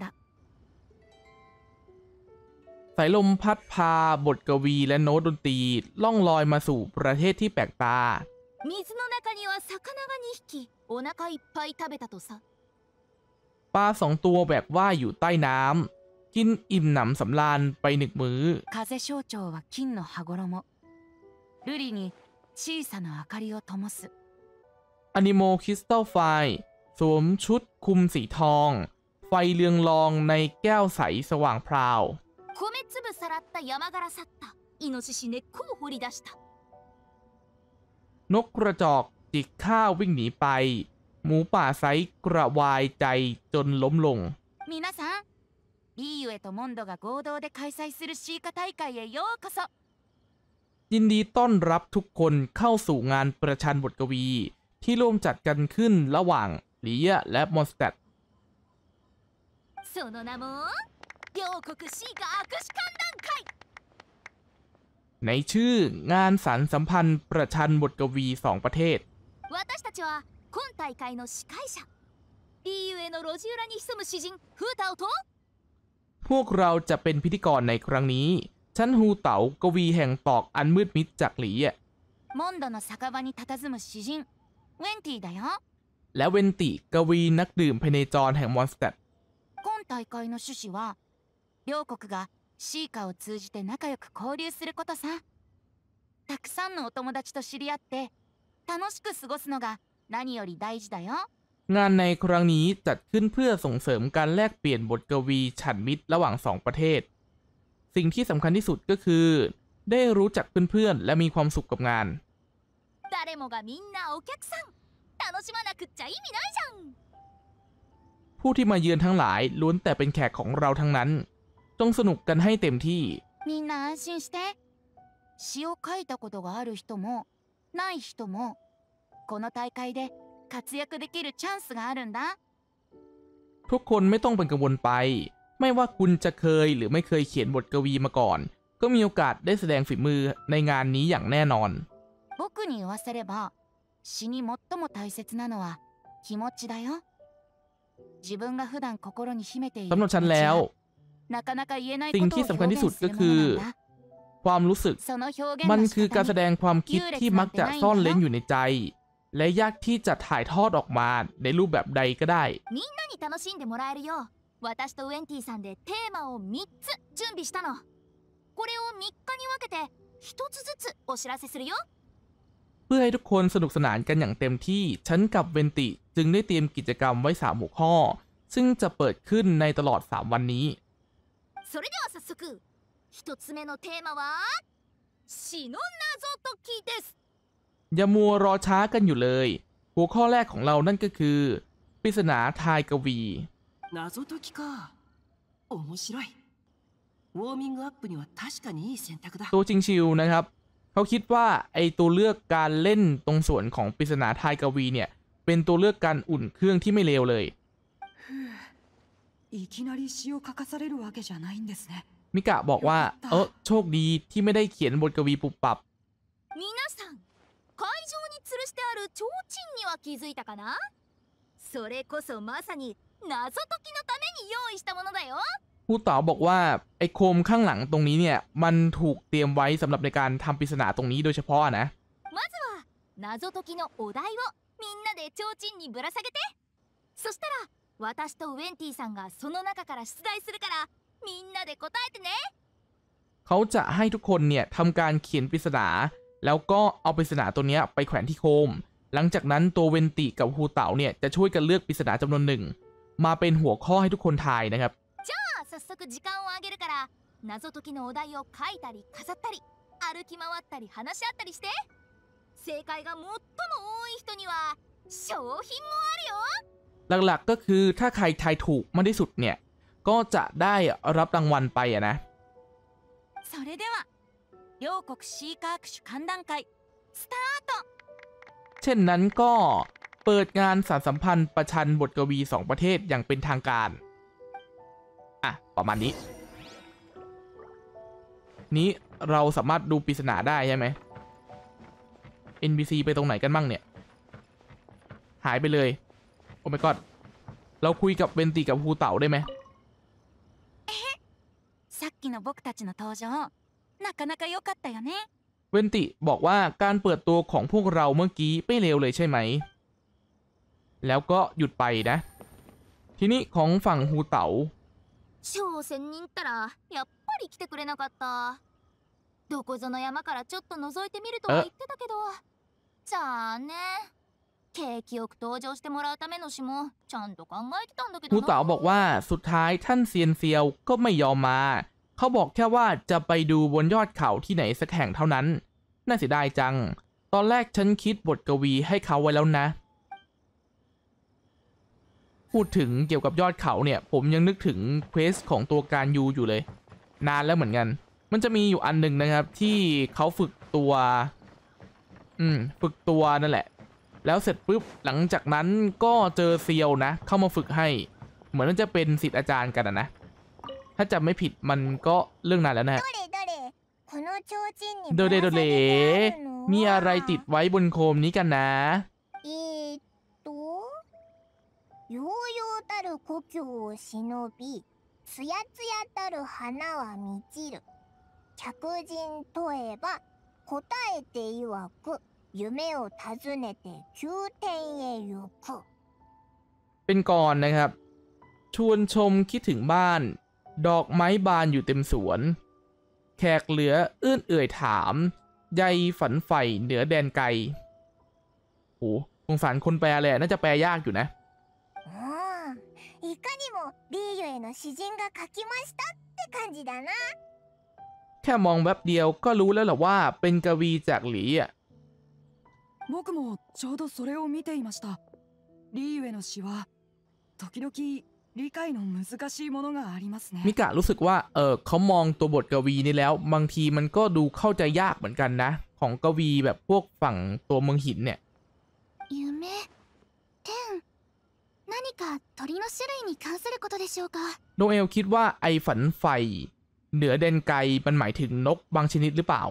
สายลมพัดพาบทกวีและโน้ตดนตรีล่องลอยมาสู่ประเทศที่แปลกตา水の中には魚が2匹お腹いっぱい食べたとさ。 ปลาสองตัวแบกว่ายอยู่ใต้น้ำกินอิ่มหนำสำราญไปหนึ่งมื้อ風象徴は金の羽衣瑠璃に小さな明かりを灯す。 อนิโมคริสตัลไฟสวมชุดคลุมสีทอง ไฟเรืองรองในแก้วใสสว่างพราว米粒さらった山柄去ったイノシシ根っこを掘り出した。 นกกระจอกจิกข้าววิ่งหนีไป หมูป่าไซกระวายใจจนล้มลง皆さんリーユエとモンドが合同で開催するシーカ大会へようこそ。 ยินดีต้อนรับทุกคนเข้าสู่งานประชันบทกวี ที่ร่วมจัดกันขึ้นระหว่างหลีเย่และมอนสเตดその名も両国シーカ握手歓談会。 ในชื่องานสารสัมพันธ์ประชันบทกวีสองประเทศ私たちは今大会の司会者リーユエの路地裏に潜む詩人フータオとพวกเราจะเป็นพิธีกรในครั้งนี้ฉันฮูเต๋ากวีแห่งตอกอันมืดมิดจากหลีเย่モンドの酒場に佇む詩人ウェンティだよ。 และเวนติกวีนักดื่มพเนจรแห่งมอนสเตด今大会の趣旨は両国がシーカを通じて仲良く交流することさ。たくさんのお友達と知り合って楽しく過ごすのが何より大事だよ。 งานในครั้งนี้จัดขึ้นเพื่อส่งเสริมการแลกเปลี่ยนบทกวีฉันมิตรระหว่างสองประเทศ สิ่งที่สำคัญที่สุดก็คือ ได้รู้จักเพื่อนๆและมีความสุขกับงาน誰もがみんなお客さん楽しまなくっちゃ意味ないじゃん。 ผู้ที่มาเยือนทั้งหลายล้วนแต่เป็นแขกของเราทั้งนั้น จงสนุกกันให้เต็มที่みんな安心して詩を書いたことがある人もない人もこの大会で活躍できるチャンスがあるんだ。 ทุกคนไม่ต้องเป็นกังวลไป ไม่ว่าคุณจะเคยหรือไม่เคยเขียนบทกวีมาก่อน ก็มีโอกาสได้แสดงฝีมือในงานนี้อย่างแน่นอน僕に言わせれば詩に最も大切なのは気持ちだよ。自分が普段心に秘めているสำหรับฉันแล้วなかなか言えないสิ่こงとที่をสำคัญ表ที่สุด現すก็るもคือのなんだ。 ความรู้สึกその表現มันのคือการแส仕ด方งにความคิดที่มักจะซ่อนเร้นอยู่ในใจ และยากที่จะถ่ายทอดออกมาในรูปแบบใดก็ได้みんなに楽しんでもらえるよう私とウェンティさんでテーマを3つ準備したの。これを3日に分けて1つずつお知らせするよ。 เพื่อให้ทุกคนสนุกสนานกันอย่างเต็มที่ฉันกับเวนติจึงได้เตรียมกิจกรรมไว้3หัวข้อ ซึ่งจะเปิดขึ้นในตลอด3วันนี้それでは早速1つ目のテーマは詩の謎解きです。 อย่ามัวรอช้ากันอยู่เลย หัวข้อแรกของเรานั่นก็คือปริศนาทายกวี謎解きか面白いウォーミングアップには確かにいい選択だตัวจริงชิวนะครับ เขาคิดว่าไอตัวเลือกการเล่นตรงส่วนของปริศนาทายกวีเนี่ยเป็นตัวเลือกการอุ่นเครื่องที่ไม่เลวเลยいきなり詩を書かされるわけじゃないんですね。 มิกะบอกว่าโชคดีที่ไม่ได้เขียนบทกวีปุบปับ皆さん会場に吊るしてある提灯には気づいたかな。 それこそまさに謎解きのために用意したものだよ。 ครูเต๋าบอกว่าไอ้โคมข้างหลังตรงนี้เนี่ยมันถูกเตรียมไว้สำหรับในการทำปริศนาตรงนี้โดยเฉพาะนะまずは謎解きのお題をみんなで提灯にぶら下げて。そしたら私とウェンティさんがその中から出題するからみんなで答えてね。 เขาจะให้ทุกคนเนี่ยทำการเขียนปริศนาแล้วก็เอาปริศนาตัวนี้ไปแขวนที่โคมหลังจากนั้นตัวเวนติกับครูเต๋าเนี่ยจะช่วยกันเลือกปริศนาจำนวนหนึ่งมาเป็นหัวข้อให้ทุกคนทายนะครับ早速時間をあげるから謎解きのお題を書いたり飾ったり歩き回ったり話し合ったりして正解が最も多い人には賞品もあるよ。 หลักๆก็คือถ้าใครทายถูกมากที่สุดเนี่ยก็จะได้รับรางวัลไปอะนะそれでは両国シーカーク種歓談会スタート。 เช่นนั้นก็เปิดงานสานสัมพันธ์ประชันบทกวี2ประเทศอย่างเป็นทางการอ่ะประมาณนี้นี้เราสามารถดูปริศนาได้ใช่ไหม NPC ไปตรงไหนกันบ้างเนี่ยหายไปเลยโอ้ my god เราคุยกับเวนติกับครูเต๋าได้ไหมさっきの僕たちの登場なかなか良かったよね。 เวนติบอกว่าการเปิดตัวของพวกเราเมื่อกี้ไม่เลวเลยใช่ไหมแล้วก็หยุดไปนะทีนี้ของฝั่งครูเต๋า賞1000人ったらやっぱり来てくれなかった。どこぞの山からちょっと覗いてみるとは言ってたけど残念。景気よく登場してもらうための詩もちゃんと考えてたんだけครูどな。 เต๋าบอกว่าสุดท้ายท่านเซียนเซียวก็ไม่ยอมมาเขาบอกแค่ว่าจะไปดูบนยอดเขาที่ไหนสักแห่งเท่านั้นน่าเสียดายจังตอนแรกฉันคิดบทกวีให้เขาไว้แล้วนะพูดถึงเกี่ยวกับยอดเขาเนี่ยผมยังนึกถึงเควสของตัวการยูอยู่เลยนานแล้วเหมือนกันมันจะมีอยู่อันหนึ่งนะครับที่เขาฝึกตัวนั่นแหละแล้วเสร็จปุ๊บหลังจากนั้นก็เจอเซียวนะเข้ามาฝึกให้เหมือนจะเป็นศิษย์อาจารย์กันนะถ้าจำไม่ผิดมันก็เรื่องนานแล้วนะโดเรมีอะไรติดไว้บนโคมนี้กันนะ悠々たる故郷を忍びつやつやたる花は満ちる客人問えば答えて曰く夢を訪ねて宮殿へ行くเป็นก่อนนะครับชวนชมคิดถึงบ้านดอกไม้บานอยู่เต็มสวนแขกเหลืออื้นเอื่อยถามใยฝันใฝ่เหนือแดนไกลโหสงสารคนแปลเลยน่าจะแปลยากอยู่นะいかにもリーユへの詩人が書きましたって感じだなแค่มองแวบเดียวก็รู้แล้วแหละว่าเป็นกวีจากหลีอ่ะ僕もちょうどそれを見ていました。リーユへの詩は時々理解の難しいものがありますね。 มิกะรู้สึกว่าเขามองตัวบทกวีนี้แล้วบางทีมันก็ดูเข้าใจยากเหมือนกันนะของกวีแบบพวกฝั่งตัวเมืองหินเนี่ย夢天何か鳥の種類に関することでしょうか。 โนเอลคิดว่าไอฝันใฝ่เหนือแดนไกลมันหมายถึงนกบางชนิดหรือเปล่า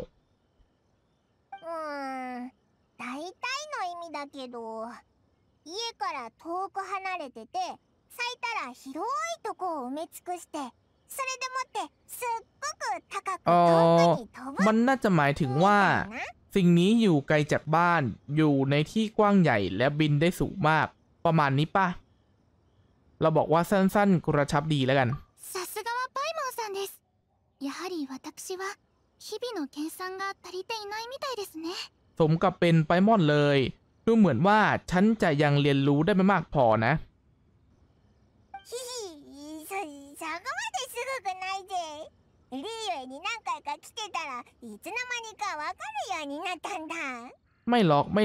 大体の意味だけど家から遠く離れてて咲いたら広いとこを埋め尽くしてそれでもってすっごく高く遠くに飛ぶมันน่าจะหมายถึงว่าสิ่งนี้อยู่ไกลจากบ้านอยู่ในที่กว้างใหญ่และบินได้สูงมากประมาณนี้ป่ะเราบอกว่าสั้นๆกระชับดีแล้วกันさすがはパイモンさんです。やはり私は日々の計算が足りていないみたいですね。 สมกับเป็นไปมอนเลยดูเหมือนว่าฉันจะยังเรียนรู้ได้ไม่มากพอนะそこまですごくないぜ。リーユへに何回か来てたらいつの間にかわかるようになったんだ。 ไม่หรอก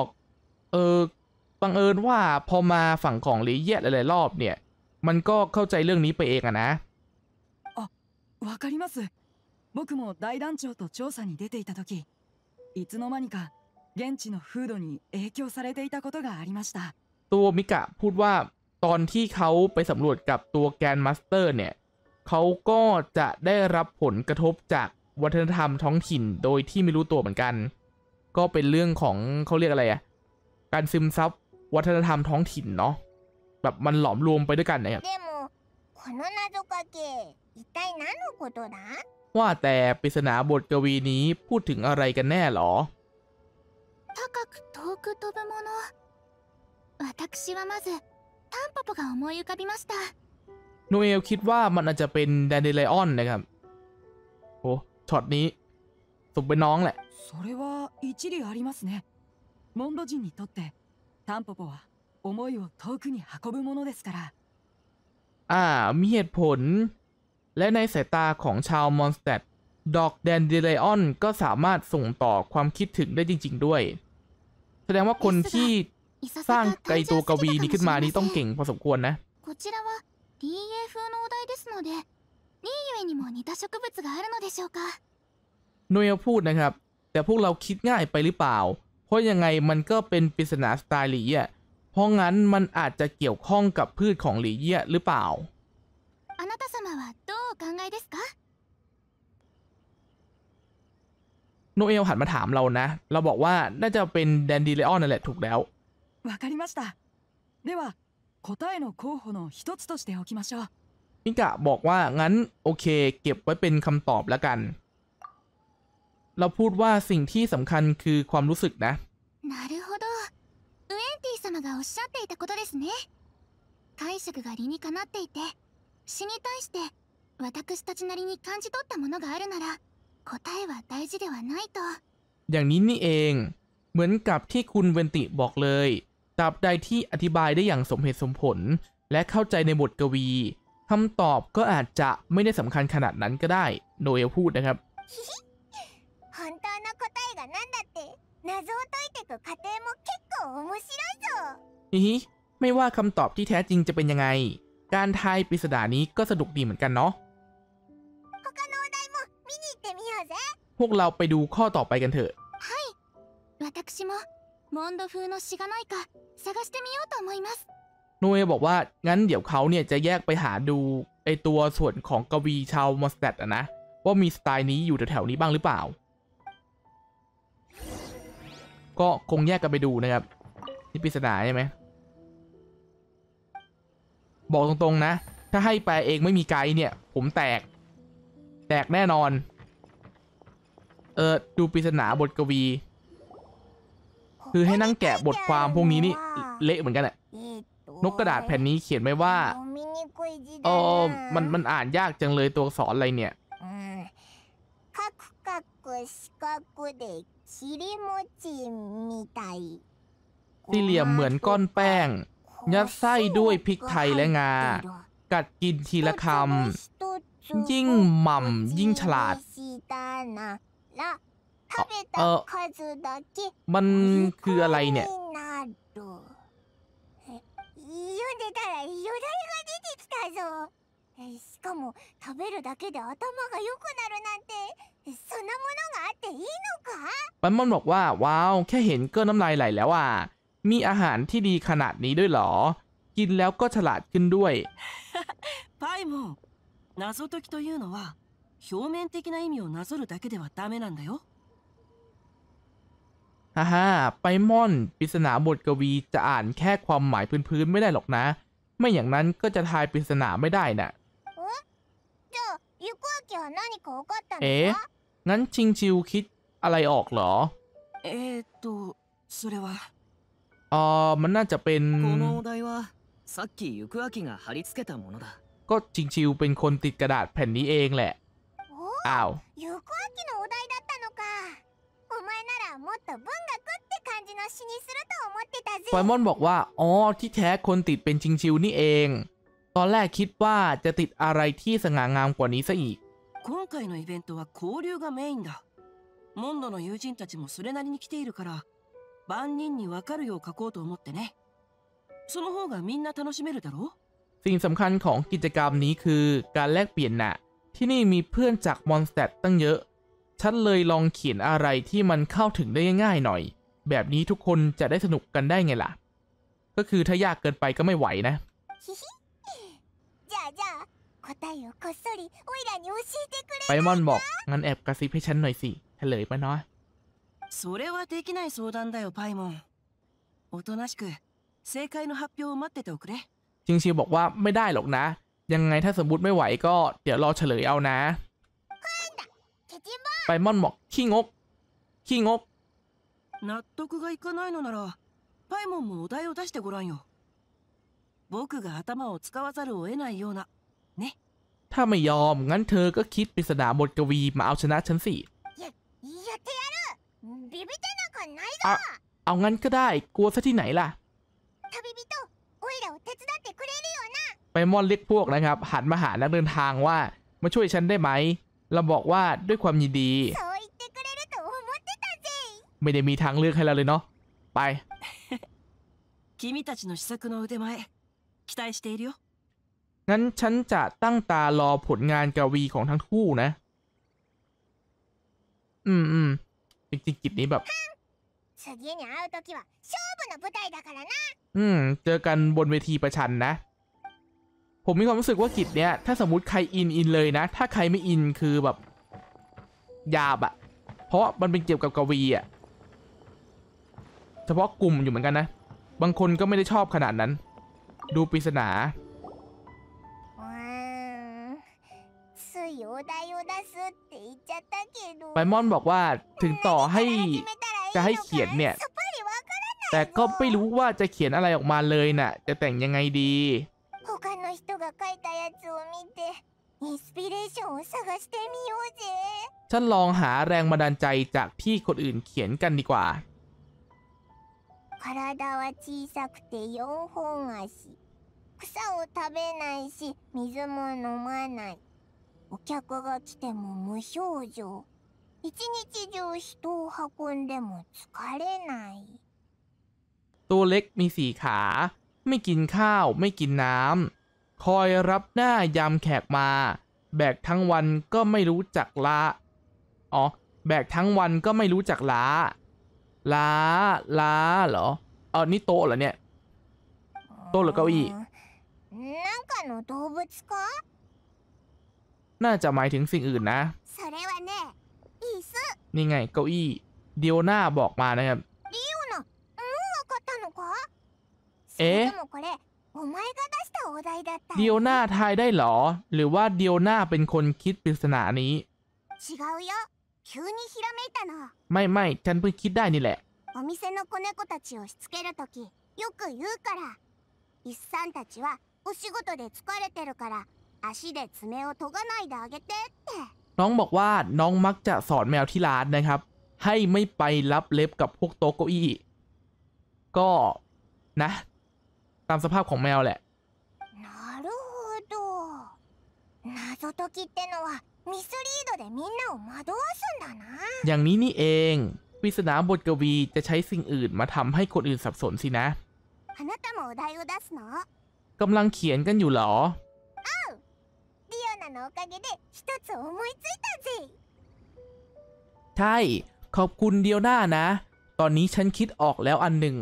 บังเอิญว่าพอมาฝั่งของลีเยียดหลายๆรอบเนี่ยมันก็เข้าใจเรื่องนี้ไปเองอะนะわかります。僕も大団長と調査に出ていた時いつの間にか現地の風土に影響されていたことがありました。 ตัวมิกะพูดว่าตอนที่เขาไปสำรวจกับตัวแกนมาสเตอร์เนี่ยเขาก็จะได้รับผลกระทบจากวัฒนธรรมท้องถิ่นโดยที่ไม่รู้ตัวเหมือนกันก็เป็นเรื่องของเขาเรียกอะไรอะการซึมซับวัฒนธรรมท้องถิ่นเนาะแบบมันหลอมรวมไปด้วยกันนะครับでもこの謎かけ一体何のことだ？ ว่าแต่ปริศนาบทกวีนี้พูดถึงอะไรกันแน่หรอ高く遠く飛ぶもの。私はまずタンポポが思い浮かびました。 โนเอลคิดว่ามันอาจจะเป็นแดนเดไลออนนะครับโอ้ช็อตนี้สมเป็นน้องแหละそれは一理ありますね。モンド人にとってタンポポは思いを遠くに運ぶものですから。 มีเหตุผล และในสายตาของชาวมอนสเตดดอกแดนเดไลออนก็สามารถส่งต่อความคิดถึงได้จริงๆด้วย แสดงว่าคนที่สร้างไกตัวกวีนี้ขึ้นมานี่ต้องเก่งพอสมควรนะこちらはリーエ風のお題ですので、リーユエにも似た植物があるのでしょうか。 โนเอลพูดนะครับ แต่พวกเราคิดง่ายไปหรือเปล่า เพราะยังไงมันก็เป็นปริศนาสไตล์หลีเย่เพราะงั้นมันอาจจะเกี่ยวข้องกับพืชของหลีเย่หรือเปล่าあなた様はどうお考えですか？ โนเอลหันมาถามเรานะ เราบอกว่าน่าจะเป็นแดนดีเลออนนั่นแหละถูกแล้วわかりました。では答えの候補の一つとしておきましょう。 มิกะบอกว่างั้นโอเคเก็บไว้เป็นคำตอบแล้วกัน เราพูดว่าสิ่งที่สำคัญคือความรู้สึกนะなるほど。ウエンティ様がおっしゃっていたことですね。解釈が理にかなっていて、詩に対して私たちなりに感じ取ったものがあるなら、答えは大事ではないと。 อย่างนี้นี่เองเหมือนกับที่คุณเวนติบอกเลยตราบใดที่อธิบายได้อย่างสมเหตุสมผล และเข้าใจในบทกวีคำตอบก็อาจจะไม่ได้สำคัญขนาดนั้นก็ได้โนเอลพูดนะครับ本当の答えが何だって謎を解いてく過程も結構面白いぞ。 ฮิฮิไม่ว่าคำตอบที่แท้จริงจะเป็นยังไง การทายปริศนานี้ก็สนุกดีเหมือนกันเนาะ他のお題も見に行ってみようぜ。 พวกเราไปดูข้อต่อไปกันเถอะ私もモンド風の詩がないか探してみようと思います。 โนเอลบอกว่างั้นเดี๋ยวเขาเนี่ยจะแยกไปหาดูไอตัวส่วนของกวีชาวมอนสเตดนะว่ามีสไตล์นี้อยู่แถวๆนี้บ้างหรือเปล่า ก็คงแยกกันไปดูนะครับนี่ปริศนาใช่ไหมบอกตรงๆนะถ้าให้แปลเองไม่มีไกด์เนี่ยผมแตกแน่นอนดูปริศนาบทกวี คือให้นั่งแกะบทความพวกนี้นี่เละเหมือนกันอะนกกระดาษแผ่นนี้เขียนไว้ว่ามันอ่านยากจังเลยตัวอักษรอะไรเนี่ยカクカク四角で切り餅みたいสี่เหลี่ยมเหมือนก้อนแป้ง ยัดไส้ด้วยพริกไทยและงา กัดกินทีละคำยิ่งหม่ำยิ่งฉลาด มันคืออะไรเนี่ย読んでたらよだれが出てきたぞ。しかも食べるだけで頭が良くなるなんてそんなものがあっていいのか？ ปันมอนบอกว่าว้าวแค่เห็นก็น้ำลายไหลแล้วอ่ะมีอาหารที่ดีขนาดนี้ด้วยเหรอ กินแล้วก็ฉลาดขึ้นด้วยパイモン、謎解きというのは表面的な意味をなぞるだけではダメなんだよ。 ฮ่าไปมอนปริศนาบทกวีจะอ่านแค่ความหมายพื้นๆไม่ได้หรอกนะ ไม่อย่างนั้นก็จะทายปริศนาไม่ได้น่ะじゃあ行くわけは何か分かったのか？ งั้นชิงชิวคิดอะไรออกเหรอそれはมันน่าจะเป็นこのお題はさっき行く秋が貼り付けたものだ。 ก็ชิงชิวเป็นคนติดกระดาษแผ่นนี้เองแหละ อ้าว行く秋のお題だったのか。お前ならもっと文学って感じの詩にすると思ってたぜ。 ไฟมอนบอกว่าอ๋อที่แท้คนติดเป็นชิงชิวนี่เอง ตอนแรกคิดว่าจะติดอะไรที่สง่างามกว่านี้ซะอีก今回のイベントは交流がメインだ。モンドの友人たちもそれなりに来ているから万人に分かるよう書こうと思ってね。その方がみんな楽しめるだろう。 สิ่งสำคัญของกิจกรรมนี้คือการแลกเปลี่ยนน่ะ ที่นี่มีเพื่อนจากมอนสเตดตั้งเยอะ ฉันเลยลองเขียนอะไรที่มันเข้าถึงได้ง่ายๆหน่อย แบบนี้ทุกคนจะได้สนุกกันได้ไงล่ะ ก็คือถ้ายากเกินไปก็ไม่ไหวนะじゃあ答えをこっそりオイラに教えてくれ。 ไฟมอนบอกงั้นแอบกระซิบให้ฉันหน่อยสิเฉลยมาเนาะそれはできない相談だよパイモン。おとなしく正解の発表を待ってておくれ。 ชิงชิวบอกว่าไม่ได้หรอกนะ ยังไงถ้าสมมติไม่ไหวก็เดี๋ยวรอเฉลยเอานะケチンボไปมอนบอกขี้งก ขี้งก納得がいかないのならパイモンもお題を出してごらんよ。僕が頭を使わざるを得ないようなね。 ถ้าไม่ยอมงั้นเธอก็คิดปริศนาบทกวีมาเอาชนะฉันสิやってやる。ビビってなんかないぞ。 เอางั้นก็ได้กลัวซะที่ไหนล่ะ旅人オイラを手伝ってくれるよな。 ไปมอนเรียกพวกนะครับ หันมาหานักเดินทางว่ามาช่วยฉันได้ไหม เราบอกว่าด้วยความยินดีそう言ってくれると思ってたぜ。 ไม่ได้มีทางเลือกให้เราเลยเนาะไป君たちの試作の腕前期待しているよ。 งั้นฉันจะตั้งตารอผลงานกวีของทั้งคู่นะ จริงๆกิจนี้แบบ次に会うときは勝負の舞台だからな。 เจอกันบนเวทีประชันนะ ผมมีความรู้สึกว่ากิจเนี้ยถ้าสมมติใครอินเลยนะ ถ้าใครไม่อินคือแบบหยาบอะเพราะมันเป็นเกี่ยวกับกวีอะเฉพาะกลุ่มอยู่เหมือนกันนะ บางคนก็ไม่ได้ชอบขนาดนั้น ดูปริศนาついお題を出すって言っちゃったけど。 ไปมอนบอกว่าถึงต่อให้จะให้เขียนเนี่ยさっぱりわからないぞ。 แต่ก็ไม่รู้ว่าจะเขียนอะไรออกมาเลยน่ะ จะแต่งยังไงดี他の人が書いたやつを見てインスピレーションを探してみようぜ。 ฉันลองหาแรงบันดาลใจจากที่คนอื่นเขียนกันดีกว่า体は小さくて4本足。草を食べないし水も飲まない。お客が来ても無表情。一日中人を運んでも疲れない。 ตัวเล็กมี4 ขา ไม่กินข้าวไม่กินน้ำคอยรับหน้ายามแขกมา แบกทั้งวันก็ไม่รู้จักล้าแบกทั้งวันก็ไม่รู้จักล้าเหรอนี่โต๊ะเหรอเนี่ย โต๊ะหรือเก้าอี้なんかの動物か？ น่าจะหมายถึงสิ่งอื่นนะそれはね、椅子。 นี่ไงเก้าอี้เดียวหน้าบอกมานะครับリオナ、もうわかったのか？そえ？ れともこれ、お前が出したお題だったเดียวหน้าทายได้เหรอ หรือว่าเดียวหน้าเป็นคนคิดปริศนานี้違うよ。急にひらめいたの。 ไม่ฉันเพิ่งคิดได้นี่แหละお店の子猫たちをしつけるとき、よく言うから。椅子さんたちはお仕事で疲れてるから、足で爪を研がないであげてって。 น้องบอกว่าน้องมักจะสอนแมวที่ร้านนะครับ ให้ไม่ไปรับเล็บกับพวกโต๊ะเก้าอี้ ก็นะ ตามสภาพของแมวแหละなるほど。謎解きってのはミスリードでみんなを惑わすんだな。 อย่างนี้นี่เองปริศนาบทกวีจะใช้สิ่งอื่นมาทำให้คนอื่นสับสนสินะあなたもお題を出すの？ กำลังเขียนกันอยู่เหรอリオナのおかげで一つ思いついたぜ。 ใช่ ขอบคุณเดียวหน้านะ ตอนนี้ฉันคิดออกแล้วอันหนึ่ง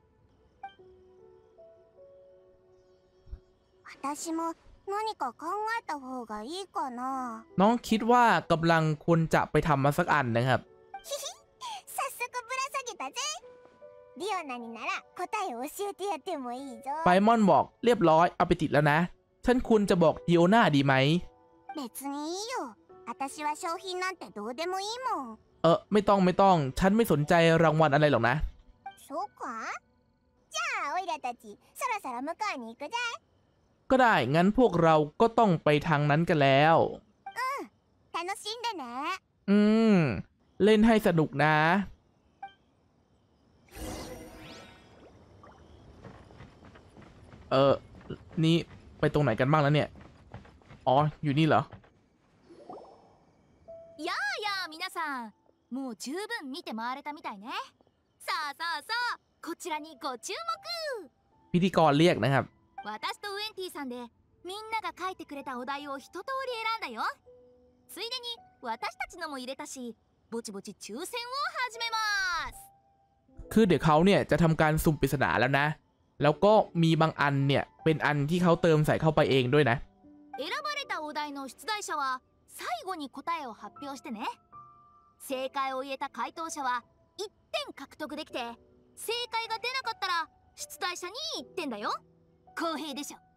私も何か考えた方がいいかな。 น้องคิดว่ากำลังควรจะไปทำมาสักอันนะครับ早速ぶら下げたぜ。リオナになら答えを教えてやってもいいぞ。 ไปมอนบอกเรียบร้อยเอาไปติดแล้วนะ ฉันควรจะบอกเดียวหน้าดีไหม別にいいよ。私は商品なんてどうでもいいもん。 ไม่ต้อง ฉันไม่สนใจรางวัลอะไรหรอกนะそうか？じゃあオイラたちそろそろ向こうに行くぜ。 ก็ได้ งั้นพวกเราก็ต้องไปทางนั้นกันแล้ว楽しんでね。 เล่นให้สนุกนะ นี่ไปตรงไหนกันบ้างแล้วเนี่ย อ๋อ อยู่นี่เหรอやあ皆さん、もう十分見て回れたみたいね。さあこちらにご注目。 พิธีกรเรียกนะครับ私とウエンティさんでみんなが書いてくれたお題を一通り選んだよ。ついでに私たちのも入れたし、ぼちぼち抽選を始めます。 คือเดี๋ยวเขาเนี่ยจะทำการสุ่มปริศนาแล้วนะ แล้วก็มีบางอันเนี่ยเป็นอันที่เขาเติมใส่เข้าไปเองด้วยนะ選ばれたお題の出題者は最後に答えを発表してね。正解を言えた回答者は1点獲得できて、正解が出なかったら出題者に1点だよ。公平でしょ。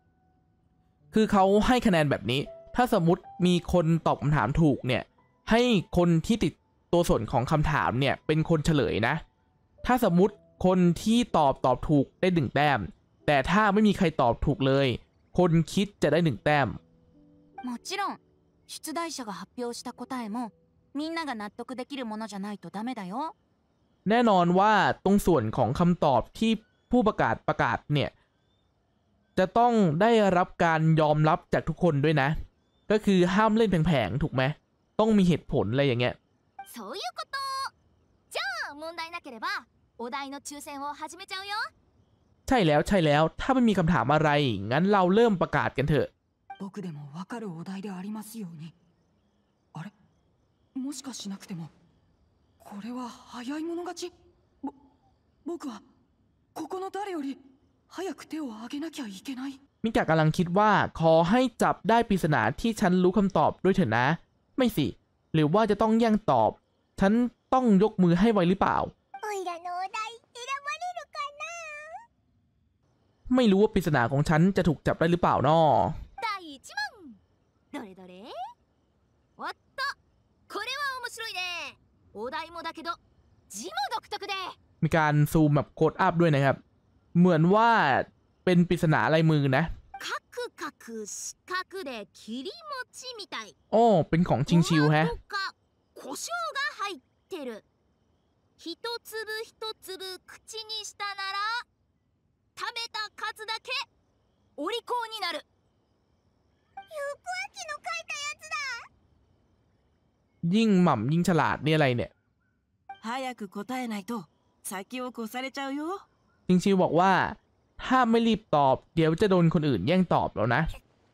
คือเขาให้คะแนนแบบนี้ ถ้าสมมติมีคนตอบคำถามถูกเนี่ยให้คนที่ติดตัวส่วนของคำถามเนี่ยเป็นคนเฉลยนะถ้าสมมติคนที่ตอบถูกได้1แต้มแต่ถ้าไม่มีใครตอบถูกเลยคนคิดจะได้1แต้มもちろん出題者が発表した答えもみんなが納得できるものじゃないとダメだよ。 แน่นอนว่าตรงส่วนของคำตอบที่ผู้ประกาศเนี่ยจะต้องได้รับการยอมรับจากทุกคนด้วยนะก็คือห้ามเล่นแผลงๆถูกไหมต้องมีเหตุผลอะไรอย่างเงี้ยそういうこと。じゃあ問題なければお題の抽選を始めちゃうよ。 ใช่แล้วถ้าไม่มีคำถามอะไรงั้นเราเริ่มประกาศกันเถอะ僕でもわかるお題でありますように。あれ、もしかしなくてもこれは早い者勝ち。僕はここの誰より早く手を挙げなきゃいけない。 มิกะกำลังคิดว่าขอให้จับได้ปริศนาที่ฉันรู้คำตอบด้วยเถอะนะไม่สิหรือว่าจะต้องแย่งตอบฉันต้องยกมือให้ไวหรือเปล่าおいらのお題選ばれるかな。 ไม่รู้ว่าปริศนาของฉันจะถูกจับได้หรือเปล่าน้อ第1問どれどれおっとこれは面白いねお題もだけど字も独特でมีการซูมแบบโคดอัพด้วยนะครับเหมือนว่าเป็นปริศนาลายมือนะカクカク四角で切り餅みたいโอ้เป็นของชิงชิวแฮะトマトか胡椒が入ってる一粒一粒口にしたなら食べた数だけお利口になるよくあきの書いたやつだ。 ยิ่งหม่ำยิ่งฉลาดนี่อะไรเนี่ย早く答えないと先を越されちゃうよ。 ชิงชิวบอกว่าถ้าไม่รีบตอบเดี๋ยวจะโดนคนอื่นแย่งตอบแล้วนะ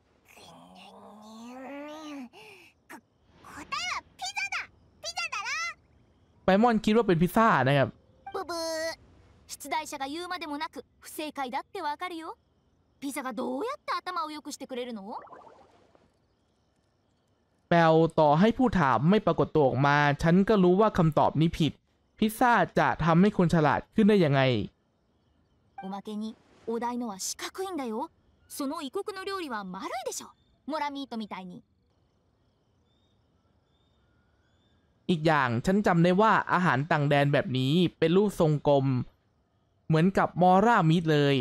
答えはピザだ。ピザだろ。 ไปมอนคิดว่าเป็นพิซซ่านะครับブブー出題者が言うまでもなく不正解だってわかるよピザがどうやって頭を良くしてくれるのแปลต่อให้ผู้ถามไม่ปรากฏตัวออกมาฉันก็รู้ว่าคำตอบนี้ผิดพิซซ่าจะทำให้คนฉลาดขึ้นได้ยังไงおまけにお題のは四角いんだよその異国の料理は丸いでしょモラミートみたいにอีกอย่างฉันจำได้ว่าอาหารต่างแดนแบบนี้เป็นรูปทรงกลมเหมือนกับมอร่ามิตเลย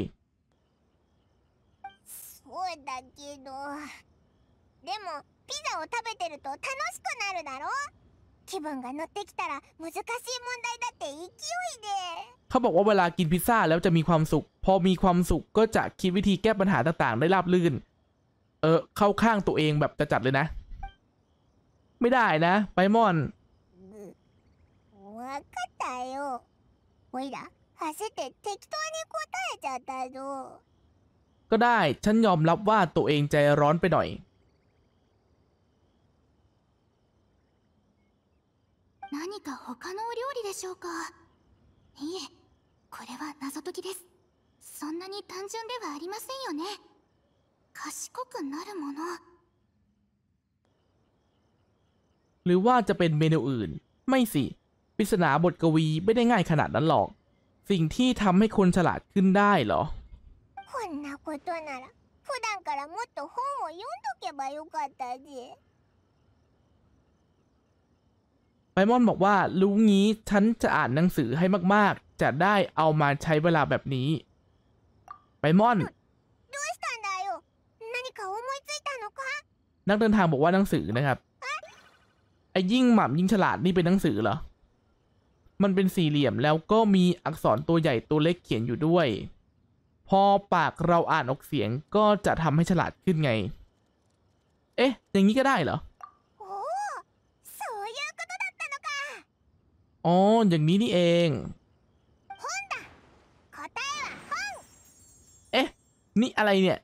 そうだけどでもピザを食べてると楽しくなるだろ。気分が乗ってきたら難しい問題だって勢いでเขาบอกว่าเวลากินพิซซ่าแล้วจะมีความสุขพอมีความสุขก็จะคิดวิธีแก้ปัญหาต่างๆได้ราบรื่นเข้าข้างตัวเองแบบจะจัดเลยนะไม่ได้นะไปมอนわかったよ。おいら焦って適当に答えちゃったぞ。 ก็ได้ฉันยอมรับว่าตัวเองใจร้อนไปหน่อย何か他のお料理でしょうか。いえ、これは謎解きです。そんなに単純ではありませんよね。賢くなるもの。 หรือว่าจะเป็นเมนูอื่นไม่สิปริศนาบทกวีไม่ได้ง่ายขนาดนั้นหรอกสิ่งที่ทำให้คนฉลาดขึ้นได้เหรอこんなことなら普段からもっと本を読んどけばよかったぜ。 ไบมอนบอกว่ารู้งี้ฉันจะอ่านหนังสือให้มากๆจะได้เอามาใช้เวลาแบบนี้ไบมอนどうしたんだよ。何か思いついたのか。 นักเดินทางบอกว่าหนังสือนะครับไอ้ยิ่งหม่ำยิ่งฉลาดนี่เป็นหนังสือเหรอมันเป็นสี่เหลี่ยมแล้วก็มีอักษรตัวใหญ่ตัวเล็กเขียนอยู่ด้วยพอปากเราอ่านออกเสียงก็จะทำให้ฉลาดขึ้นไงเอ๊ะอย่างนี้ก็ได้เหรอおお、そういうことだったのか。 อ๋ออย่างนี้นี่เอง本だ。答えは本。 เอ๊ะนี่อะไรเนี่ย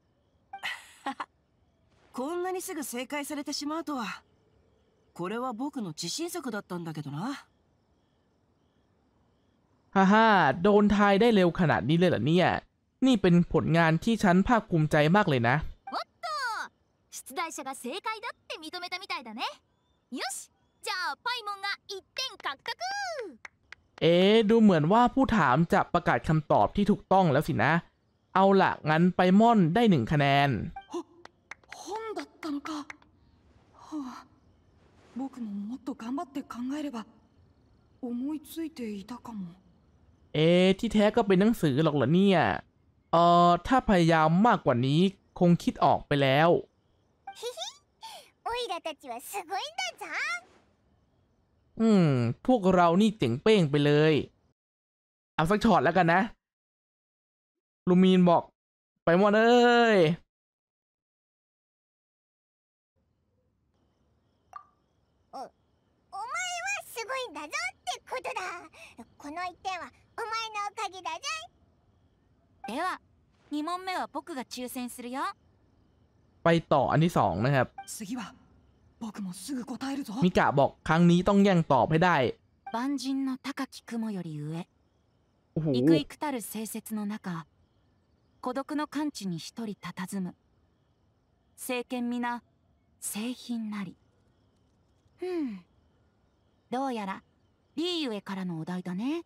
こんなにすぐ正解されてしまうとは。これは僕の自信作だったんだけどな。 ฮ่าฮ่าโดนทายได้เร็วขนาดนี้เลยเหรอเนี่ยนี่เป็นผลงานที่ฉันภาคภูมิใจมากเลยนะおっと出題者が正解だって認めたみたいだねよしじゃあパイモンが1点獲得ดูเหมือนว่าผู้ถามจะประกาศคำตอบที่ถูกต้องแล้วสินะเอาล่ะงั้นไปม่อนได้1คะแนนったのか。はあ、僕ももっと頑張って考えれば思いついていたかも。 ที่แท้ก็เป็นหนังสือหรอกเหรอเนี่ยถ้าพยายามมากกว่านี้คงคิดออกไปแล้วオイラたちはすごいんだぞ。 พวกเรานี่เจ๋งเป้งไปเลยเอาสักช็อตแล้วกันนะลูมีนบอกไปหมดเลยお前はすごいんだぞってことだ。この1点はお前のおかげだぞ。 では2問目は僕が抽選するよ。 ไปต่ออันที่2นะครับ次は僕もすぐ答えるぞ。 มิกะบอกครั้งนี้ต้องแย่งตอบให้ได้万人の高き雲より上。 โอ้โห幾幾たる清雪の中、孤独の寒地に一人佇む。聖剣皆聖品なり。どうやらリーユエからのお題だね。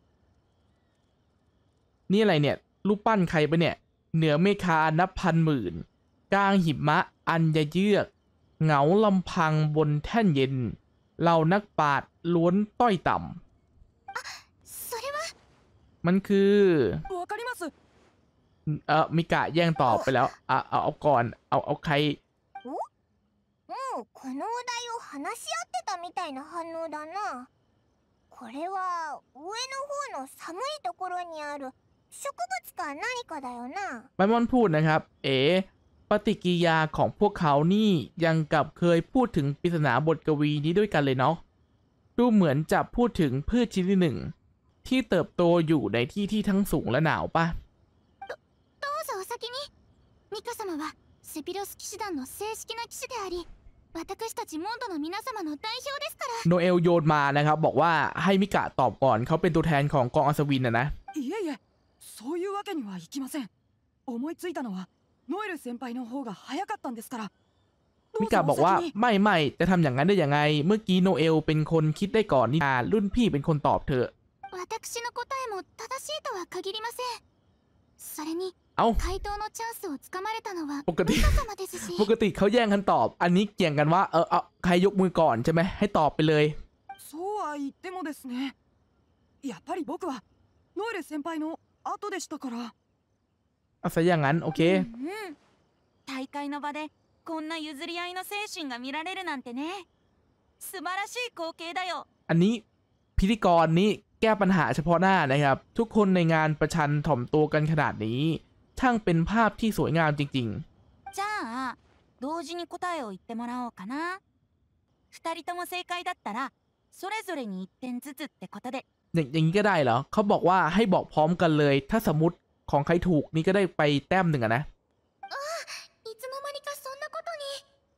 นี่อะไรเนี่ยรูปปั้นใครปะเนี่ยเหนือเมฆานับพันหมื่นกลางหิมะอันยะเยือกเหงาลำพังบนแท่นเย็นเหล่านักปราชญ์ล้วนต้อยต่それはำมันคือわかります。 มิกะแย่งตอบไปแล้วเอาก่อนเอาใครもうこのお題を話し合ってたみたいな反応だな。これは上の方の寒いところにある植物か何かだよな。 ไบมอนพูดนะครับปฏิกิริยาของพวกเขานี่ยังกับเคยพูดถึงปริศนาบทกวีนี้ด้วยกันเลยเนาะดูเหมือนจะพูดถึงพืชชนิดหนึ่งที่เติบโตอยู่ในที่ที่ทั้งสูงและหนาวปะどうぞお先に。ミカ様はセピロス騎士団の正式な騎士であり、私たちモンドの皆様の代表ですから。 โนเอลโยนมานะครับบอกว่าให้มิกะตอบก่อนเขาเป็นตัวแทนของกองอัศวินนะいえいえ、そういうわけにはいきません。思いついたのはノエル先輩の方が早かったんですから。 มิกะบอกว่าไม่จะทำอย่างนั้นได้ยังไงเมื่อกี้โนเอลเป็นคนคิดได้ก่อนนี่รุ่นพี่เป็นคนตอบเถอะ私の答えも正しいとは限りません。それに回答のチャンスをつかまれたのはミカ様ですし。 ปกติเขาแย่งกันตอบอันนี้เกี่ยงกันว่าใครยกมือก่อนใช่ไหมให้ตอบไปเลยそうは言ってもですね。やっぱり僕はノエル先輩の後でしたから。 เอาซะอย่างนั้นโอเค大会の場でこんな譲り合いの精神が見られるなんてね。素晴らしい光景だよ。 อันนี้พิธีกรนี้แก้ปัญหาเฉพาะหน้านะครับทุกคนในงานประชันถ่อมตัวกันขนาดนี้ช่างเป็นภาพที่สวยงามจริงๆじゃあ同時に答えを言ってもらおうかな。2人とも正解だったらそれぞれに1点ずつってことで。 อย่างนี้ก็ได้เหรอเขาบอกว่าให้บอกพร้อมกันเลยถ้าสมมติของใครถูกนี่ก็ได้ไปแต้มหนึ่งอะนะいつの間にかそんなことに。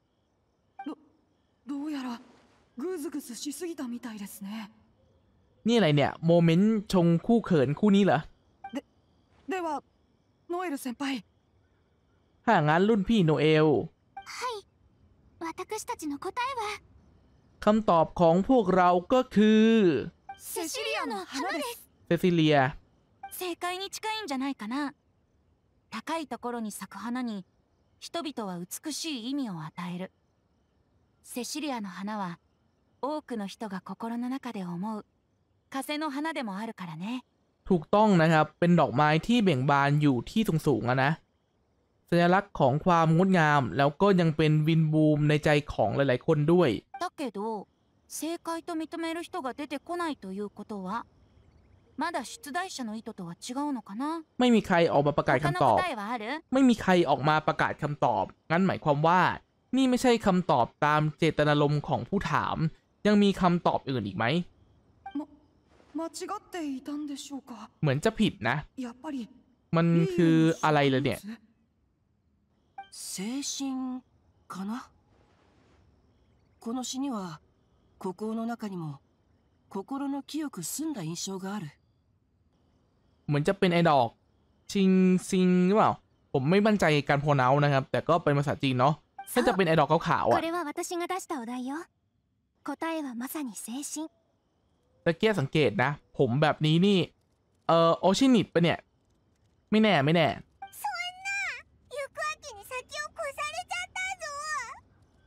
どうやらグズグズしすぎたみたいですね。 นี่อะไรเนี่ยโมเมนต์ชงคู่เขินคู่นี้เหรอではノエル先輩ถ้างั้นรุ่นพี่โนเอลはい私たちの答えはคำตอบของพวกเราก็คือセシリアの花です。 เซซิเลีย正解に近いんじゃないかな。高いところに咲く花に人々は美しい意味を与える。セシリアの花は多くの人が心の中で思う風の花でもあるからね。 ถูกต้องนะครับเป็นดอกไม้ที่เบ่งบานอยู่ที่สูงๆนะสัญลักษณ์ของความงดงามแล้วก็ยังเป็นวินบูมในใจของหลายๆคนด้วยだけど正解と認める人が出てこないということはまだ出題者の意図とは違うのかな。 ไม่มีใครออกมาประกาศคำตอบไม่มีใครออกมาประกาศคำตอบงั้นหมายความว่านี่ไม่ใช่คำตอบตามเจตนารมณ์ของผู้ถามยังมีคำตอบอื่นอีกไหม間違っていたんでしょうか。 เหมือนจะผิดนะやっぱりมันคืออะไรเลยเนี่ย精神かな。この詩には孤高の中にも心の清く澄んだ印象がある。 เหมือนจะเป็นไอ้ดอกชิงซิงหรือเปล่าผมไม่มั่นใจการโพราวนะครับแต่ก็เป็นภาษาจีนเนาะน่าจะเป็นไอ้ดอกขาวๆอ่ะこれは私が出したお題よ。答えはまさに精神。 ตะเกียสังเกตนะผมแบบนี้นี่โอชินิตปะเนี่ยไม่แน่そんな行く秋に先を越されちゃったぞ。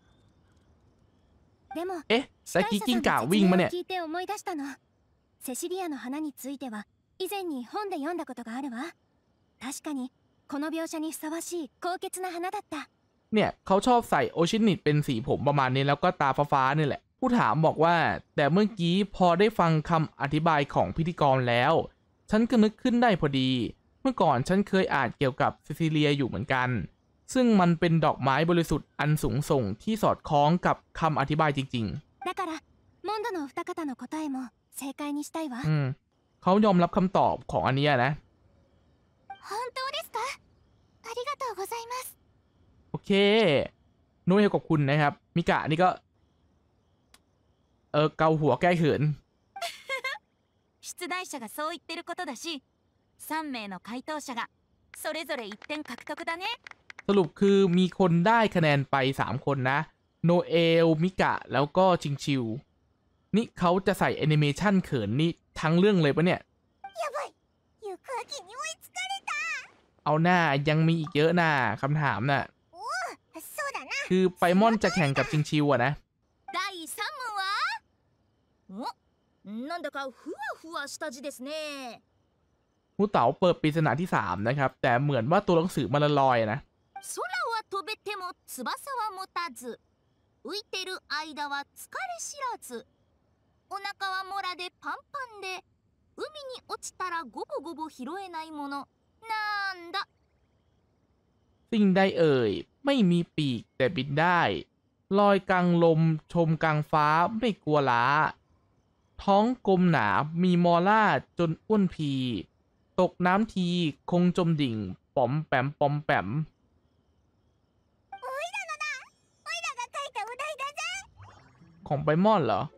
でもเอ๊ะ司ตะ会กี้者กิ้งさんก่าのวิ่ง説มา明เนี่をย聞いて思い出したの。セシリアの花については以前に本で読んだことがあるわ。確かにこの描写にふさわしい高潔な花だった。 เนี่ยเขาชอบใส่โอชินิตเป็นสีผมประมาณนี้แล้วก็ตาฟ้าๆนี่แหละ ผู้ถามบอกว่าแต่เมื่อกี้พอได้ฟังคำอธิบายของพิธีกรแล้ว ฉันก็นึกขึ้นได้พอดี เมื่อก่อนฉันเคยอ่านเกี่ยวกับซิซิเลียอยู่เหมือนกัน ซึ่งมันเป็นดอกไม้บริสุทธิ์อันสูงส่งที่สอดคล้องกับคำอธิบายจริงだからモンドのお二方の答えも正解にしたいわ。 ๆ เขายอมรับคำตอบของอันเนี้ยนะ本当ですか？ありがとうございます。 โอเคโน้ยขอบคุณนะครับ มิกะนี่ก็เกาหัวแก้เขิน出題者がそう言ってることだし、3名の回答者がそれぞれ1点獲得だね。 สรุปคือมีคนได้คะแนนไป3คนนะ โนเอล มิกะ แล้วก็ชิงชิว นี่เขาจะใส่แอนิเมชันเขินนี่ทั้งเรื่องเลยปะเนี่ยやばい。行く秋に追いつかれた。 เอาหน้ายังมีอีกเยอะหน้าคำถามน่ะそうだな。 คือไปมอนจะแข่งกับชิงชิวอะนะ第3問はなんだかふわふわした字ですね。 ฮูเต๋าเปิดปริศนาที่3นะครับ แต่เหมือนว่าตัวหนังสือมันลอยๆนะ空は飛べても翼は持たず、浮いてる間は疲れ知らず、お腹はモラでパンパンで、海に落ちたらゴボゴボ拾えないものなんだ。 สิ่งใดเอ่ยไม่มีปีกแต่บินได้ ลอยกลางลมชมกลางฟ้าไม่กลัวล้า ท้องกลมหนามีมอล่าจนอ้วนพี ตกน้ำทีคงจมดิ่งป๋อมแปมปอมแปมオイラが書いたお題だぜ。 ของไปมอนเหรอ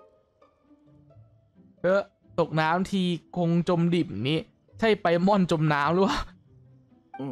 ตกน้ำทีคงจมดิ่งนี้ ใช่ไปมอนจมน้ำหรือเปล่าうん。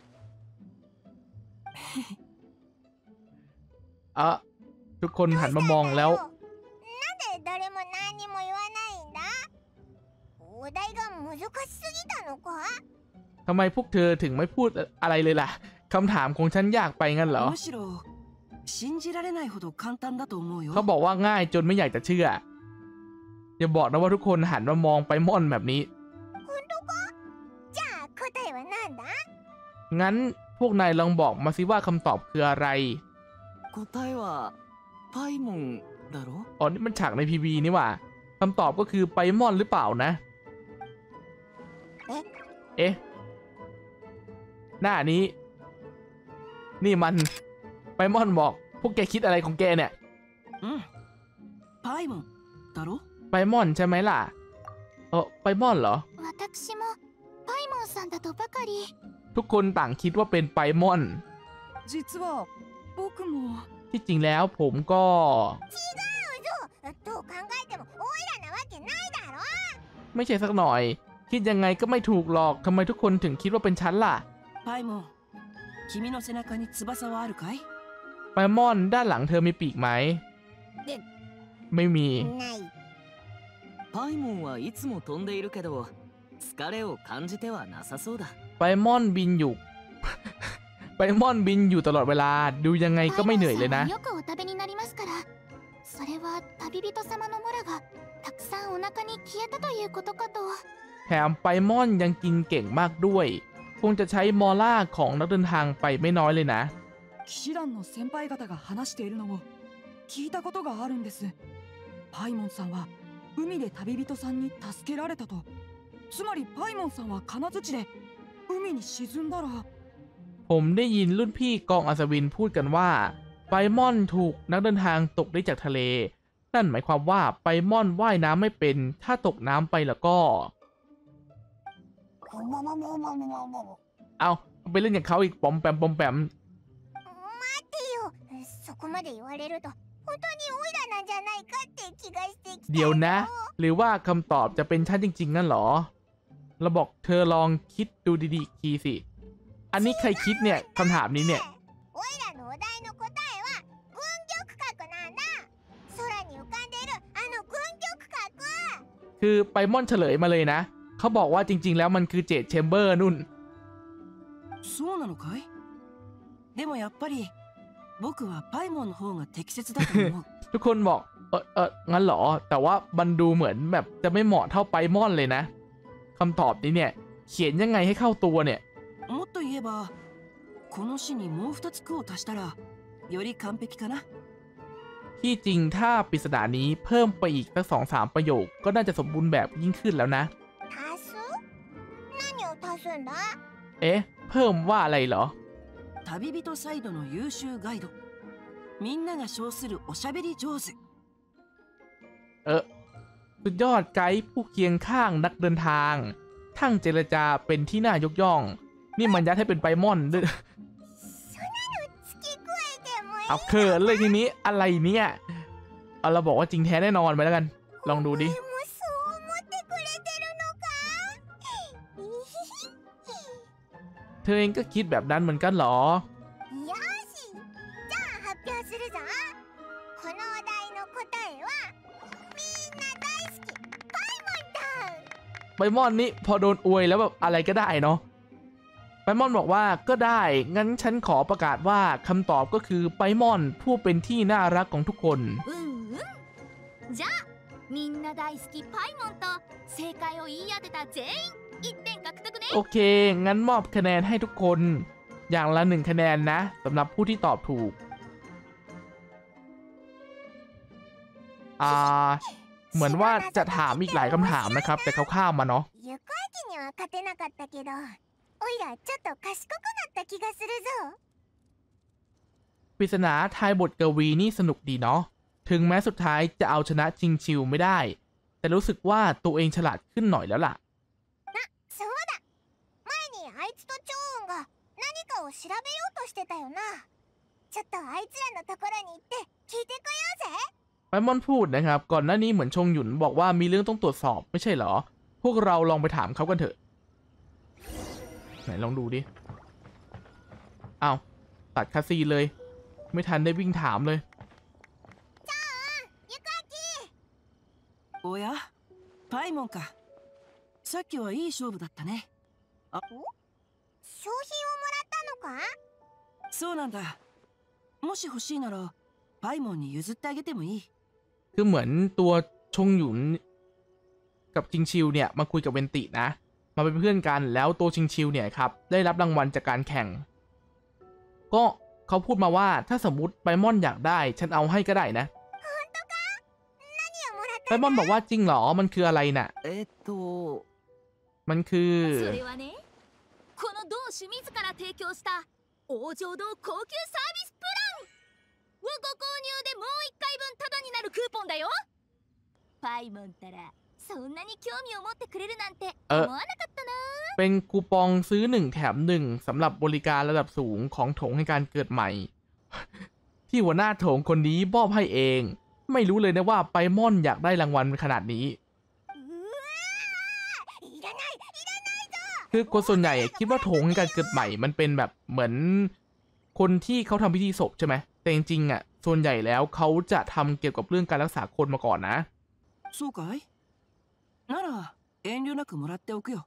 ทุกคนหันมามองแล้วなんで誰も何にも言わないんだ？お題が難しすぎたのか？ ทำไมพวกเธอถึงไม่พูดอะไรเลยล่ะ คำถามของฉันยากไปงั้นเหรอむしろ信じられないほど簡単だと思うよ。 เขาบอกว่าง่ายจนไม่อยากจะเชื่อ อย่าบอกนะว่าทุกคนหันมามองไปม่อนแบบนี้本当か？じゃあ答えは何だ？ งั้นพวกนายลองบอกมาสิว่าคำตอบคืออะไร答えはパイモンだろ。 อ๋อ นี่มันฉากในพีวีนี่หว่าคำตอบก็คือไปม่อนหรือเปล่านะ เอ๊ะ หน้านี้ นี่มันไปม่อนบอก พวกแกคิดอะไรของแกเนี่ยうん。パイモンだろ。 ไปม่อนใช่ไหมล่ะ ไปม่อนเหรอ私もパイモンさんだとばかり。 ทุกคนต่างคิดว่าเป็นไปม่อน実は僕も。 ที่จริงแล้วผมก็どう考えてもオイラなわけないだろ。 ไม่ใช่สักหน่อย คิดยังไงก็ไม่ถูกหรอกทำไมทุกคนถึงคิดว่าเป็นฉันล่ะパイモン、君の背中に翼はあるかい？ ไปม่อนด้านหลังเธอมีปีกไหม ไม่มีない。 パイモンはいつも飛んでいるけど疲れを感じてはなさそうだ。 ไปม่อนบินอยู่ ไปม่อนบินอยู่ตลอดเวลา ดูยังไงก็ไม่เหนื่อยเลยนะよくお食べになりますから。それは旅人様のモラがたくさんお腹に消えたということかと。 แถมไปม่อนยังกินเก่งมากด้วย คงจะใช้มอล่าของนักเดินทางไปไม่น้อยเลยนะ騎士団の先輩方が話しているのを聞いたことがあるんです。パイモンさんは海で旅人さんに助けられたと。つまりパイモンさんは金槌で海に沈んだら。 ผมได้ยินรุ่นพี่กองอัศวินพูดกันว่าไปม่อนถูกนักเดินทางตกได้จากทะเล นั่นหมายความว่าไปม่อนว่ายน้ำไม่เป็น ถ้าตกน้ำไปแล้วก็ เอาไปเล่นอย่างเขาอีกปอมแปมปอมแปม待ってよ。そこまで言われると本当にオイラなんじゃないかって気がしてきた。 เดี๋ยวนะ หรือว่าคำตอบจะเป็นฉันจริงๆงั้นเหรอ เราบอกเธอลองคิดดูดีๆอีกทีสิ อันนี้ใครคิดเนี่ยคำถามนี้เนี่ยオイラのお題の答えは軍玉閣なんだ。空に浮かんでいるあの軍玉閣。 คือไปม่อนเฉลยมาเลยนะ เขาบอกว่าจริงๆแล้วมันคือเจดแชมเบอร์นุ่นそうなのかい？でもやっぱり僕はパイモンの方が適切だと思う。 ทุกคนบอกงั้นเหรอแต่ว่ามันดูเหมือนแบบจะไม่เหมาะเท่าไปมอนเลยนะคำตอบนี้เนี่ยเขียนยังไงให้เข้าตัวเนี่ยもっと言えばこの詩にもう2つ句を足したらより完璧かな。 ที่จริงถ้าปริศนานี้เพิ่มไปอีกสัก2-3 ประโยคก็น่าจะสมบูรณ์แบบยิ่งขึ้นแล้วนะ足す何を足すんだ？ เอ๊ะเพิ่มว่าอะไรเหรอ旅人サイドの優秀ガイドみんなが称するおしゃべり上手。 สุดยอดไกด์ผู้เคียงข้างนักเดินทางทั้งเจรจาเป็นที่น่ายกย่อง นี่มันยัดให้เป็นไปมอนด้วยそんなの付け加えてもいい？ เอาเขินเลยทีนี้อะไรเนี่ยเอาเราบอกว่าจริงแท้แน่นอนไปแล้วกันลองดูดิお前もそう思ってくれてるのか？ เธอเองก็คิดแบบนั้นเหมือนกันเหรอよしじゃあ発表するぞ。このお題の答えはみんな大好きパイモンだ。 ไปมอนนี่พอโดนอวยแล้วแบบอะไรก็ได้เนาะไปมอนบอกว่าก็ได้งั้นฉันขอประกาศว่าคำตอบก็คือไปมอนผู้เป็นที่น่ารักของทุกคนじゃあみんな大好きパイモンと正解を言い当てた全員1点獲得ね。 โอเคงั้นมอบคะแนนให้ทุกคนอย่างละ1 คะแนนนะสำหรับผู้ที่ตอบถูกเหมือนว่าจะถามอีกหลายคำถามนะครับแต่เขาข้ามมาเนาะゆこあきには勝てなかったけどおいらちょっと賢くなった気がするぞ。 ปริศนาทายบทกวีนี่สนุกดีเนาะถึงแม้สุดท้ายจะเอาชนะชิงชิวไม่ได้แต่รู้สึกว่าตัวเองฉลาดขึ้นหน่อยแล้วล่ะそうだ前にあいつとチョウンが何かを調べようとしてたよな。ちょっとあいつらのところに行って聞いてこようぜ。 ไปมอนพูดนะครับก่อนหน้านี้เหมือนชงหยุนบอกว่ามีเรื่องต้องตรวจสอบไม่ใช่เหรอพวกเราลองไปถามเขากันเถอะไหนลองดูดิเอาตัดคาซีเลยไม่ทันได้วิ่งถามเลยゆこあきおやパイモンか。さっきはいい勝負だったね。 商品をもらったのか？ そうなんだ。もし欲しいならパイモンに譲ってあげてもいい。 คือเหมือนตัวชงหยุนกับชิงชิวเนี่ยมาคุยกับเวนตินะมาเป็นเพื่อนกันแล้วตัวชิงชิวเนี่ยครับได้รับรางวัลจากการแข่งก็เขาพูดมาว่าถ้าสมมติไปมอนอยากได้ฉันเอาให้ก็ได้นะไปมอนบอกว่าจริงเหรอมันคืออะไรน่ะมันคือそれはねこの同種自ら提供した王城堂高級サービスプランをご購入でもう1回分タダになるクーポンだよ。パイモンたらそんなに興味を持ってくれるなんて思わなかったな。 เป็นคูปองซื้อ1 แถม 1สำหรับบริการระดับสูงของโถงให้การเกิดใหม่ ที่หัวหน้าโถงคนนี้มอบให้เองไม่รู้เลยนะว่าไปมอนอยากได้รางวัลขนาดนี้คือคนส่วนใหญ่คิดว่าโถงให้การเกิดใหม่มันเป็นแบบเหมือนคนที่เขาทำพิธีศพใช่ไหมแต่จริงๆอ่ะส่วนใหญ่แล้วเขาจะทำเกี่ยวกับเรื่องการรักษาคนมาก่อนนะそうかいなら遠慮なくもらっておくよ。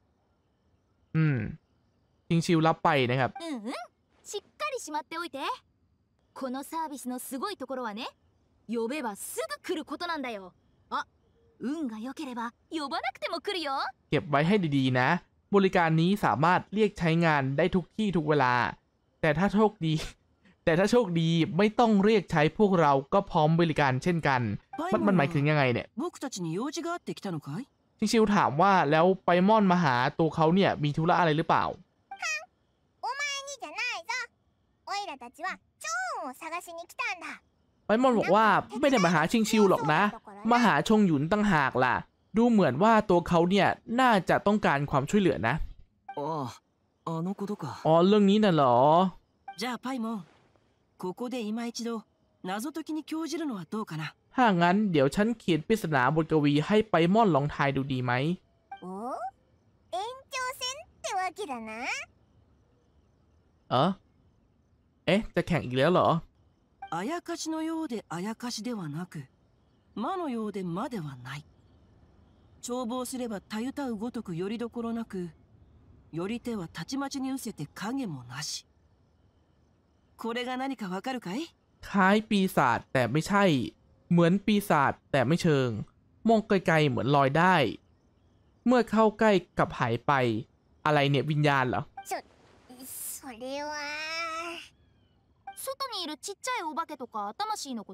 ชิงชิวรับไปนะครับしっかりしまっておいて。このサービスのすごいところはね呼べばすぐ来ることなんだよ。あ、運が良ければ呼ばなくても来るよ。 เก็บไว้ให้ดีๆนะบริการนี้สามารถเรียกใช้งานได้ทุกที่ทุกเวลาแต่ถ้าโชคดีไม่ต้องเรียกใช้พวกเราก็พร้อมบริการเช่นกันมันหมายถึงยังไงเนี่ย僕たちに用事があって来たのかい？ ชิวถามว่าแล้วไปมอนมาหาตัวเขาเนี่ยมีธุระอะไรหรือเปล่าお前にじゃないぞ。おいらたちはチョウンを探しに来たんだ。 ไปมอนบอกว่าไม่ได้มาหาชิวหรอกนะมาหาชงหยุนตั้งหากล่ะดูเหมือนว่าตัวเขาเนี่ยน่าจะต้องการความช่วยเหลือนะあのことか。 อ๋อเรื่องนี้น่ะเหรอじゃあパイモンここで今一度謎解きに興じるのはどうかな。 ถ้างั้นเดี๋ยวฉันเขียนปริศนาบทกวีให้ไปมอนลองทายดูดีไหมお延長戦ってわけだな。 เอ๊ะจะแข่งอีกแล้วเหรอあやかしのようであやかしではなく魔のようで魔ではない。眺望すればたゆたうごとくよりどころなくより手はたちまちに失せて影もなし。これが何かわかるかい？ คล้ายปีศาจแต่ไม่ใช่เหมือนปีศาจแต่ไม่เชิง มองไกลๆเหมือนลอยได้ เมื่อเข้าใกล้กับหายไปอะไรเนี่ยวิญญาณเหรอそれは外にいるちっちゃいお化けとか魂のこと？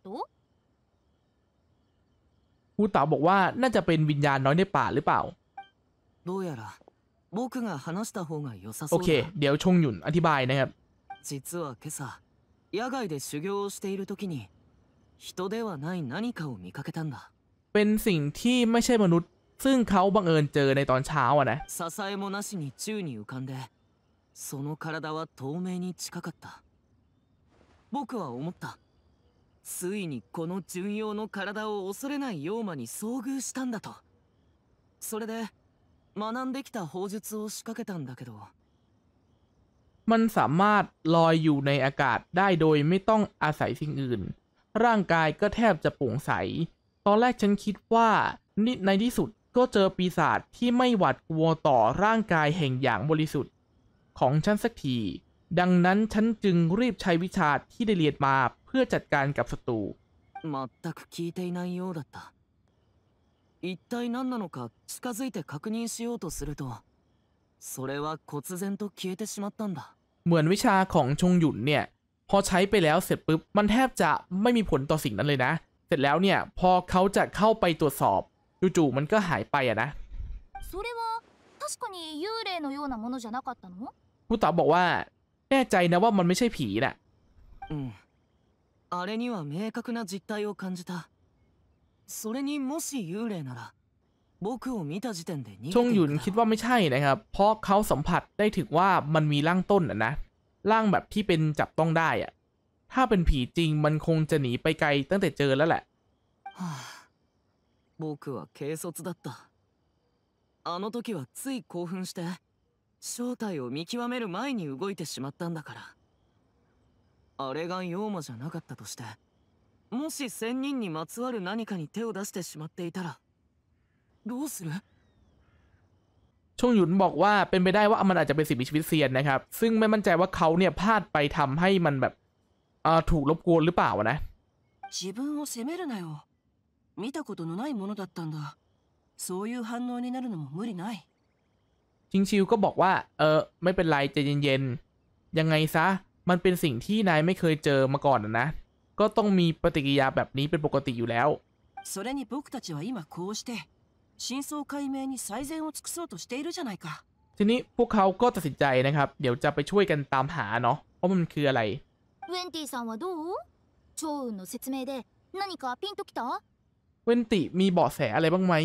ครูเต๋าบอกว่าน่าจะเป็นวิญญาณน้อยในป่าหรือเปล่าどうやら僕が話した方が良さโอそうเคだ。 เดี๋ยวชงหยุนอธิบายนะครับ実は今朝野外で修行をしている時に人ではない何かを見かけたんだ。 เป็นสิ่งที่ไม่ใช่มนุษย์ ซึ่งเขาบังเอิญเจอในตอนเช้าอะนะ支えもなしに宙に浮かんでその体は透明に近かった。僕は思った。ついにこの純陽の体を恐れない妖魔に遭遇したんだと。それで学んできた法術を仕掛けたんだけど。 มันสามารถลอยอยู่ในอากาศได้โดยไม่ต้องอาศัยสิ่งอื่น ร่างกายก็แทบจะโปร่งใส ตอนแรกฉันคิดว่าในที่สุดก็เจอปีศาจที่ไม่หวาดกลัวต่อร่างกายแห่งอย่างบริสุทธิ์ของฉันสักที ดังนั้นฉันจึงรีบใช้วิชาที่ได้เรียนมาเพื่อจัดการกับศัตรู全く聞いていないようだった。一体何なのか近づいて確認しようとすると、それは忽然と消えてしまったんだ。 เหมือนวิชาของชงหยุนเนี่ยพอใช้ไปแล้วเสร็จปุ๊บมันแทบจะไม่มีผลต่อสิ่งนั้นเลยนะ เสร็จแล้วเนี่ยพอเขาจะเข้าไปตรวจสอบจู่ๆมันก็หายไปอะนะそれは確かに幽霊のようなものじゃなかったの？ ผู้ต๋าบอกว่าแน่ใจนะว่ามันไม่ใช่ผีน่ะうん。あれには明確な実態を感じた。それにもし幽霊なら、僕を見た時点で逃げていくだろう。 ชงหยุนคิดว่าไม่ใช่นะครับ เพราะเขาสัมผัสได้ถึงว่ามันมีร่างต้นนะ ร่างแบบที่เป็นจับต้องได้อะถ้าเป็นผีจริงมันคงจะหนีไปไกลตั้งแต่เจอแล้วแหละはあ、僕は軽率だった。あの時はつい興奮して正体を見極める前に動いてしまったんだから。あれが妖魔じゃなかったとして、もし仙人にまつわる何かに手を出してしまっていたらどうする？ ชงหยุนบอกว่าเป็นไปได้ว่ามันอาจจะเป็นสิ่งมีชีวิตเซียนนะครับ ซึ่งไม่มั่นใจว่าเขาเนี่ยพลาดไปทำให้มันแบบถูกรบกวนหรือเปล่านะ自分を責めるなよ。見たことのないものだったんだ。そういう反応になるのも無理ない。 ชิงชิวก็บอกว่าไม่เป็นไรใจเย็นๆยังไงซะมันเป็นสิ่งที่นายไม่เคยเจอมาก่อนนะก็ต้องมีปฏิกิริยาแบบนี้เป็นปกติอยู่แล้วそれに僕たちは今こうして真相解明に最善を尽くそうとしているじゃないか。 ทีนี้พวกเขาก็ตัดสินใจนะครับเดี๋ยวจะไปช่วยกันตามหาเนาะว่ามันคืออะไรウェンティさんはどう？趙雲の説明で何かピンときた？ เวนติมีเบาะแสอะไรบ้างไหม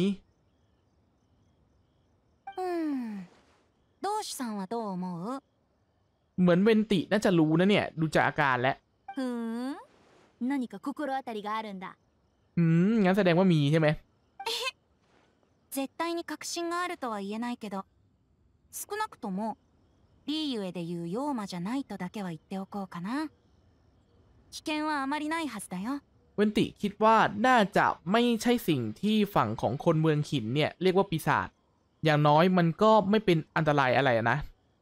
同志さんはどう思う？ เหมือนเวนติน่าจะรู้นะเนี่ยดูจากอาการแล้วふーん。何か心当たりがあるんだ。 งั้นแสดงว่ามีใช่ไหม絶対に確信があるとは言えないけど、少なくともリーユエでいう妖魔じゃないとだけは言っておこうかな。危険はあまりないはずだよ。 เวนติคิดว่าน่าจะไม่ใช่สิ่งที่ฝั่งของคนเมืองหินเนี่ยเรียกว่าปีศาจอย่างน้อยมันก็ไม่เป็นอันตรายอะไรนะ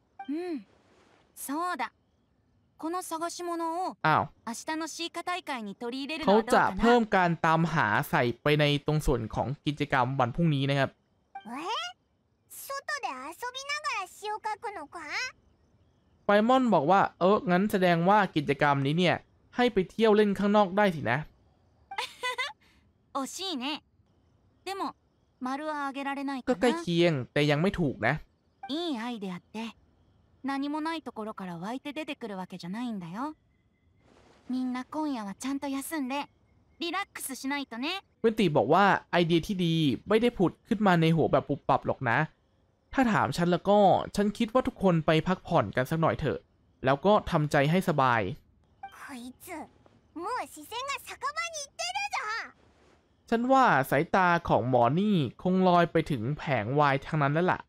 そうだ。この探し物をอ้าว明日のシーカ大会に取り入れるのเขาはどうจะかเพิ่な。 มการตามหาใส่ไปในตรงส่วนของกิจกรรมวันพรุ่งนี้นะครับ外で遊びながら詩を書くのか？ ไฟมอนบอกว่างั้นแสดงว่ากิจกรรมนี้เนี่ยให้ไปเที่ยวเล่นข้างนอกได้สินะ惜しいね。でも丸はあげられないก็かใกล้な。 เคียงแต่ยังไม่ถูกนะいいアイデアって何もないところから湧いて出てくるわけじゃないんだよ。みんな今夜はちゃんと休んでリラックスしないとね。 เวนติบอกว่าไอเดียที่ดีไม่ได้ผุดขึ้นมาในหัวแบบปุบปับหรอกนะ ถ้าถามฉันแล้วก็ฉันคิดว่าทุกคนไปพักผ่อนกันสักหน่อยเถอะ แล้วก็ทำใจให้สบายこいつもう視線が酒場に行ってるぞ。 ฉันว่าสายตาของหมอนี่คงลอยไปถึงแผงไวน์ทางนั้นแล้วล่ะ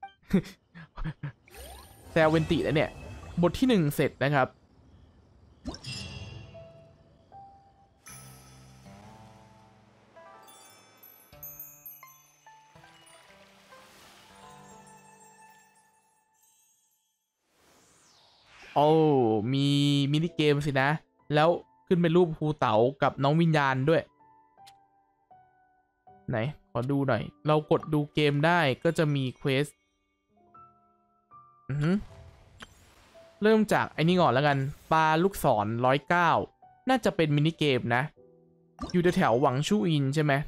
แซวเวนติแล้วเนี่ย บทที่ 1 เสร็จนะครับ โอ้มีมินิเกมสินะ แล้วขึ้นเป็นรูปภูเต๋ากับน้องวิญญาณด้วยไหนขอดูหน่อยเรากดดูเกมได้ก็จะมีเควสเริ่มจากไอ้นี่ก่อนแล้วกันปลาลูกศร109น่าจะเป็นมินิเกมนะอยู่แถวหวังชูอินใช่ไหม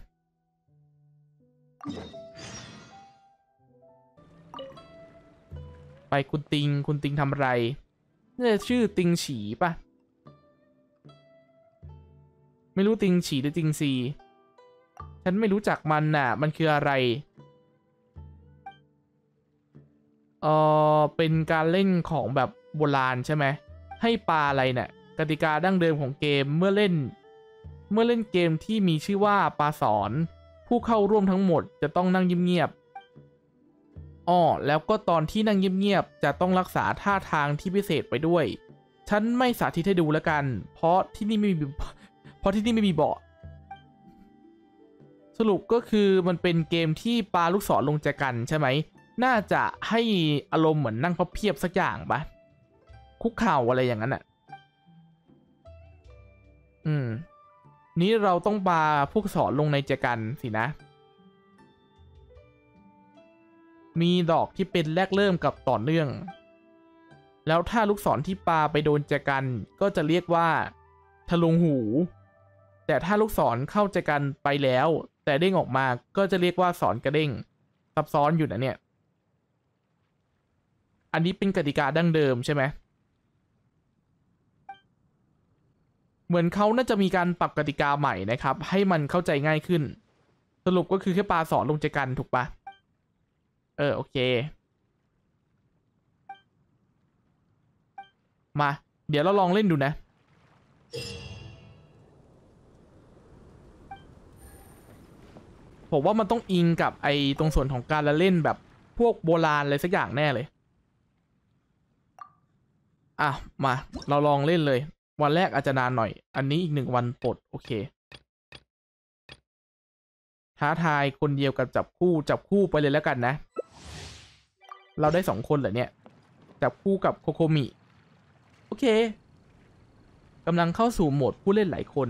ไปคุณติงทำอะไรน่าจะชื่อติงฉีป่ะไม่รู้ติงฉีหรือติงซีฉันไม่รู้จักมันน่ะมันคืออะไรเป็นการเล่นของแบบโบราณใช่ไหมให้ปลาอะไรเนี่ยกติกาดั้งเดิมของเกมเมื่อเล่นเกมที่มีชื่อว่าปลาสอนผู้เข้าร่วมทั้งหมดจะต้องนั่งเงียบๆแล้วก็ตอนที่นั่งเงียบๆจะต้องรักษาท่าทางที่พิเศษไปด้วยฉันไม่สาธิตให้ดูแล้วกันเพราะที่นี่ไม่มีเบาะสรุปก็คือมันเป็นเกมที่ปลาลูกศรลงแจกันใช่ไหมน่าจะให้อารมณ์เหมือนนั่งพับเพียบสักอย่างปะคุกเข่าอะไรอย่างนั้นอ่ะนี้เราต้องปาพวกศรลงในแจกันสินะมีดอกที่เป็นแรกเริ่มกับต่อเนื่องแล้วถ้าลูกศรที่ปาไปโดนแจกันก็จะเรียกว่าทะลวงหูแต่ถ้าลูกศรเข้าแจกันไปแล้วแต่เด้งออกมาก็จะเรียกว่าศรกระเด้งซับซ้อนอยู่นะเนี่ยอันนี้เป็นกติกาดั้งเดิมใช่ไหมเหมือนเขาน่าจะมีการปรับกติกาใหม่นะครับให้มันเข้าใจง่ายขึ้นสรุปก็คือแค่ปาสอนลงใจกันถูกปะโอเคมาเดี๋ยวเราลองเล่นดูนะผมว่ามันต้องอิงกับไอ้ตรงส่วนของการละเล่นแบบพวกโบราณอะไรสักอย่างแน่เลยมาเราลองเล่นเลยวันแรกอาจจะนานหน่อยอันนี้อีก1 วันปลดโอเคท้าทายคนเดียวกับจับคู่ไปเลยแล้วกันนะเราได้2 คนเหรอเนี่ยจับคู่กับโคโคมิโอเคกำลังเข้าสู่โหมดผู้เล่นหลายคน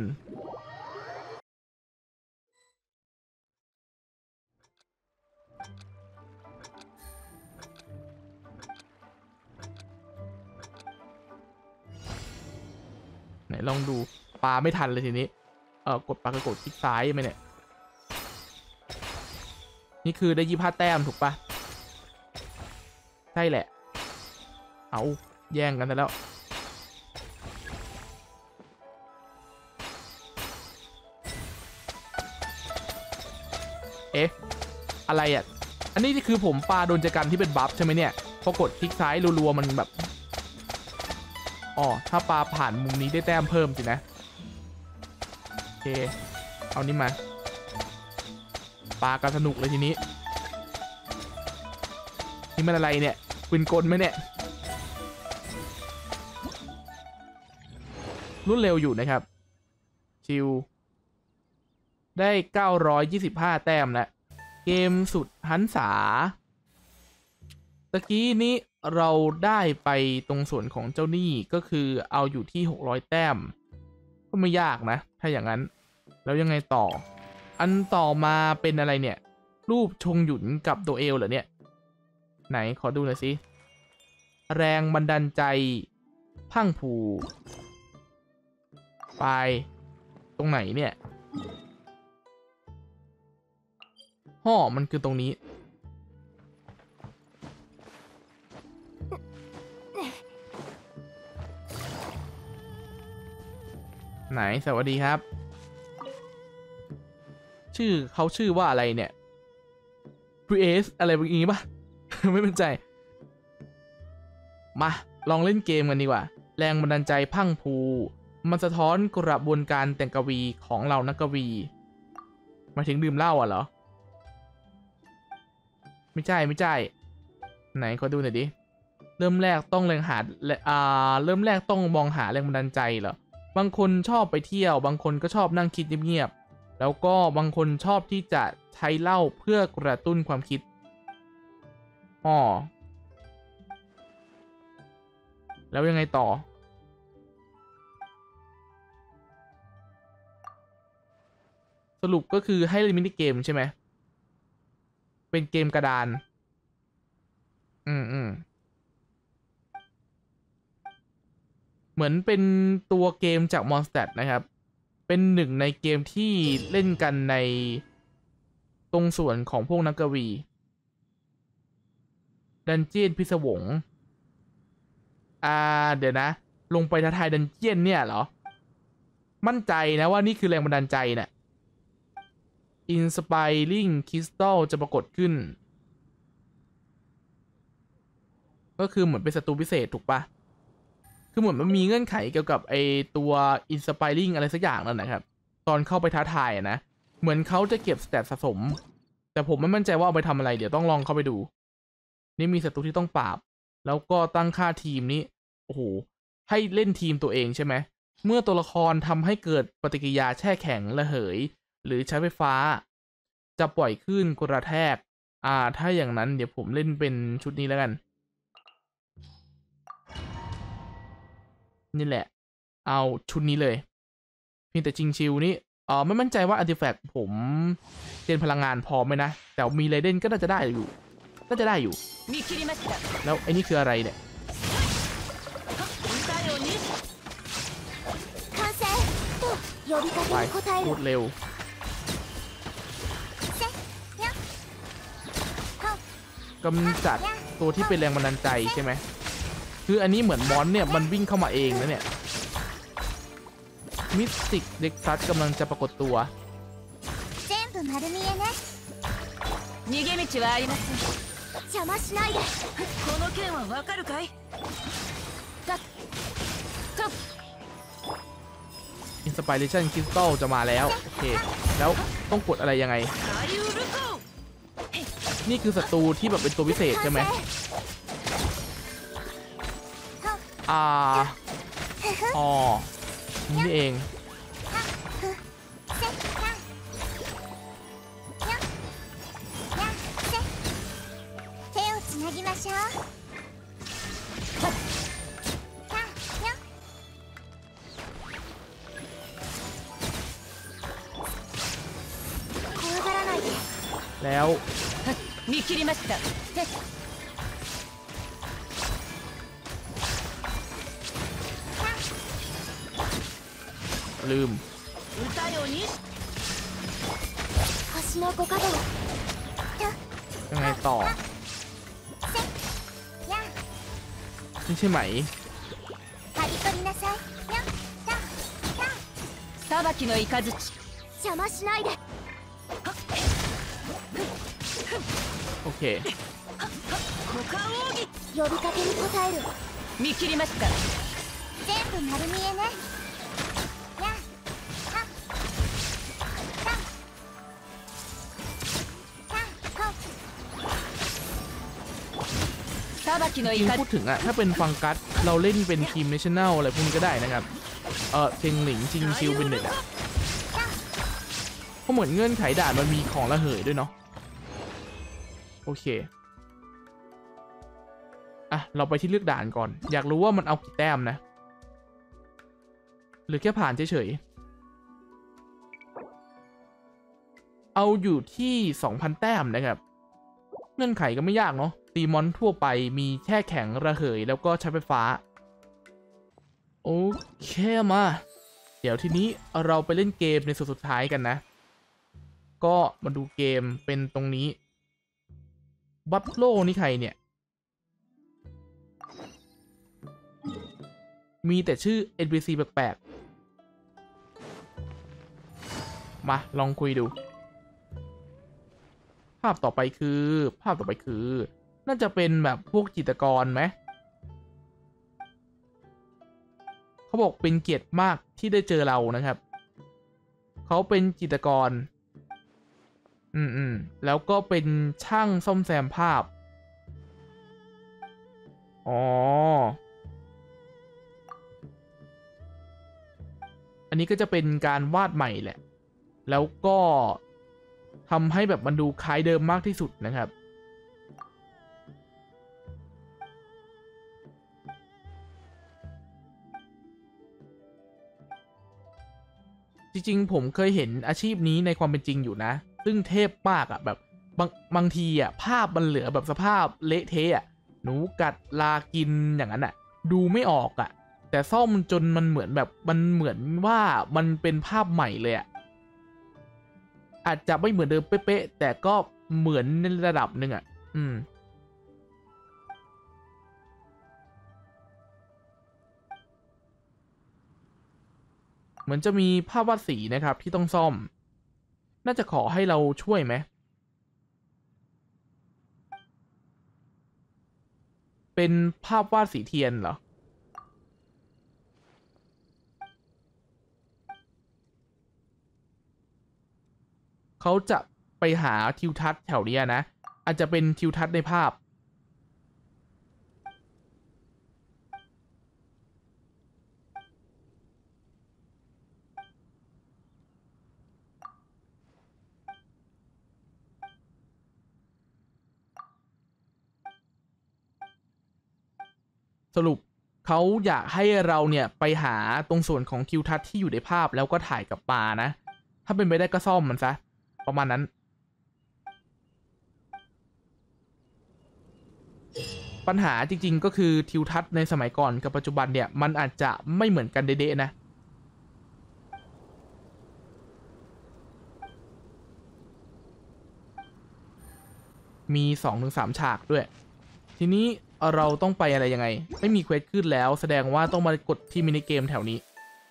ไหนลองดูปลาไม่ทันเลยทีนี้กดปลากระโดดคลิกซ้ายไหมเนี่ยนี่คือได้25 แต้มถูกปะใช่แหละเอาแย่งกันแล้วอะไรอ่ะอันนี้คือผมปลาโดนจักรที่เป็นบัฟใช่ไหมเนี่ยพอกดคลิกซ้ายรัวๆมันแบบถ้าปลาผ่านมุมนี้ได้แต้มเพิ่มสินะโอเคเอานี่มาปลากันสนุกเลยทีนี้นี่มันอะไรเนี่ยปืนกลไหมเนี่ยรวดเร็วอยู่นะครับชิลได้925 แต้มแล้วเกมสุดหันษาตะกี้นี้เราได้ไปตรงส่วนของเจ้าหนี้ก็คือเอาอยู่ที่600 แต้มก็ไม่ยากนะถ้าอย่างนั้นแล้วยังไงต่ออันต่อมาเป็นอะไรเนี่ยรูปชงหยุนกับโดเอลเหรอเนี่ยไหนขอดูหน่อยสิแรงบันดาลใจพังผูไปตรงไหนเนี่ยมันคือตรงนี้ไหนสวัสดีครับเขาชื่อว่าอะไรเนี่ย PS อะไรแบบนี้ป่ะ ไม่เป็นใจมาลองเล่นเกมกันดีกว่าแรงบันดาลใจพังผูมันสะท้อนกระบวนการแต่งกวีของเรานักกวีมาถึงดื่มเหล้าเหรอไม่ใช่ไหนขอดูหน่อยดิเริ่มแรกต้องเมองหาแรงบันดาลใจเหรอบางคนชอบไปเที่ยวบางคนก็ชอบนั่งคิดเงียบๆแล้วก็บางคนชอบที่จะใช้เหล้าเพื่อกระตุ้นความคิดแล้วยังไงต่อสรุปก็คือให้เล่นมินิเกมใช่ไหมเป็นเกมกระดานเหมือนเป็นตัวเกมจาก Mondstadt นะครับเป็นหนึ่งในเกมที่เล่นกันในตรงส่วนของพวกนักกวีดันเจียนพิศวงเดี๋ยวนะลงไปท้าทายดันเจียนเนี่ยเหรอมั่นใจนะว่านี่คือแรงบันดาลใจเนี่ย Inspiring Crystal จะปรากฏขึ้นก็คือเหมือนเป็นศัตรูพิเศษถูกปะคือเหมือนมันมีเงื่อนไขเกี่ยวกับไอตัว Inspiring อะไรสักอย่างนั่นนะครับตอนเข้าไปท้าทายนะเหมือนเขาจะเก็บสแตทสะสมแต่ผมไม่มั่นใจว่าเอาไปทำอะไรเดี๋ยวต้องลองเข้าไปดูนี่มีศัตรูที่ต้องปราบแล้วก็ตั้งค่าทีมนี้โอ้โหให้เล่นทีมตัวเองใช่ไหมเมื่อตัวละครทำให้เกิดปฏิกิริยาแช่แข็งระเหยหรือใช้ไฟฟ้าจะปล่อยคลื่นกระแทกถ้าอย่างนั้นเดี๋ยวผมเล่นเป็นชุดนี้แล้วกันนี่แหละเอาชุดนี้เลยเพียงแต่จริงชิวนี่ไม่มั่นใจว่าอาร์ติแฟกต์ผมเจนพลังงานพอไหมนะแต่มีไรเดนก็น่าจะได้อยู่แล้วไอ้นี่คืออะไรเนี่ยไปพูดเร็วกำจัดตัวที่เป็นแรงบันดาลใจใช่ไหมคืออันนี้เหมือนมอนเนี่ยมันวิ่งเข้ามาเองนะเนี่ยมิสติกเด็กซัสกำลังจะปรากฏตัวอินสไปเรชั่นคริสตัลจะมาแล้วโอเคแล้วต้องกดอะไรยังไงนี่คือศัตรูที่แบบเป็นตัวพิเศษใช่ไหมนี่เองแล้วลืมยังไงต่อนี่ใช่ไหมโอเคพูดถึงถ้าเป็นฟังกัสเราเล่นเป็นทีมเนชั่นแนลอะไรพวกนี้ก็ได้นะครับเซิงหลิงจิงชิวเป็นเด็กเพราะเหมือนเงื่อนไขด่านมันมีของระเหยด้วยเนาะโอเคเราไปที่เลือกด่านก่อนอยากรู้ว่ามันเอากี่แต้มนะหรือแค่ผ่านเฉยๆเอาอยู่ที่ 2,000 แต้มนะครับเงื่อนไขก็ไม่ยากเนาะตีมอนทั่วไปมีแช่แข็งระเหยแล้วก็ใช้ไฟฟ้าโอเคมาเดี๋ยวทีนี้เราไปเล่นเกมในส่วนสุดท้ายกันนะก็มาดูเกมเป็นตรงนี้บัฟโลนี่ใครเนี่ยมีแต่ชื่อ NPC แปลกๆมาลองคุยดูภาพต่อไปคือน่าจะเป็นแบบพวกจิตรกรไหมเขาบอกเป็นเกียรติมากที่ได้เจอเรานะครับเขาเป็นจิตรกรแล้วก็เป็นช่างซ่อมแซมภาพอันนี้ก็จะเป็นการวาดใหม่แหละแล้วก็ทำให้แบบมันดูคล้ายเดิมมากที่สุดนะครับจริงๆผมเคยเห็นอาชีพนี้ในความเป็นจริงอยู่นะซึ่งเทพมากอะแบบบางทีอะภาพมันเหลือแบบสภาพเละเทะอะหนูกัดลากินอย่างนั้นอะดูไม่ออกอะแต่ซ่อมจนมันเหมือนแบบมันเหมือนว่ามันเป็นภาพใหม่เลยอะอาจจะไม่เหมือนเดิมเป๊ะๆแต่ก็เหมือนในระดับหนึ่งอะเหมือนจะมีภาพวาดสีนะครับที่ต้องซ่อมน่าจะขอให้เราช่วยไหมเป็นภาพวาดสีเทียนเหรอเขาจะไปหาทิวทัศน์แถวนี้นะอาจจะเป็นทิวทัศน์ในภาพสรุปเขาอยากให้เราเนี่ยไปหาตรงส่วนของทิวทัศน์ที่อยู่ในภาพแล้วก็ถ่ายกับปลานะถ้าเป็นไปได้ก็ซ่อมมันซะประมาณนั้นปัญหาจริงๆก็คือทิวทัศน์ในสมัยก่อนกับปัจจุบันเนี่ยมันอาจจะไม่เหมือนกันเด๊ะๆนะมี 2-3 ฉากด้วยทีนี้เราต้องไปอะไรยังไงไม่มีเควสขึ้นแล้วแสดงว่าต้องมากดที่มินิเกมแถวนี้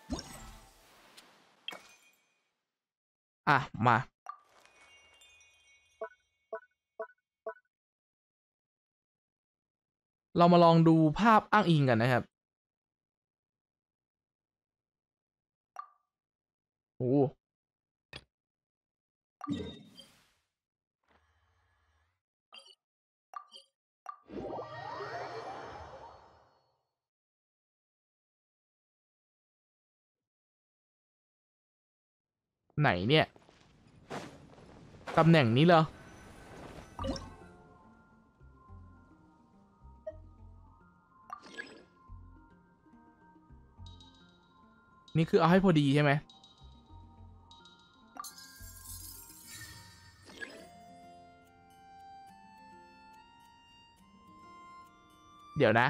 มาเรามาลองดูภาพอ้างอิงกันนะครับโอ้ไหนเนี่ยตำแหน่งนี้เหรอนี่คือเอาให้พอดีใช่ไหมเดี๋ยวนะ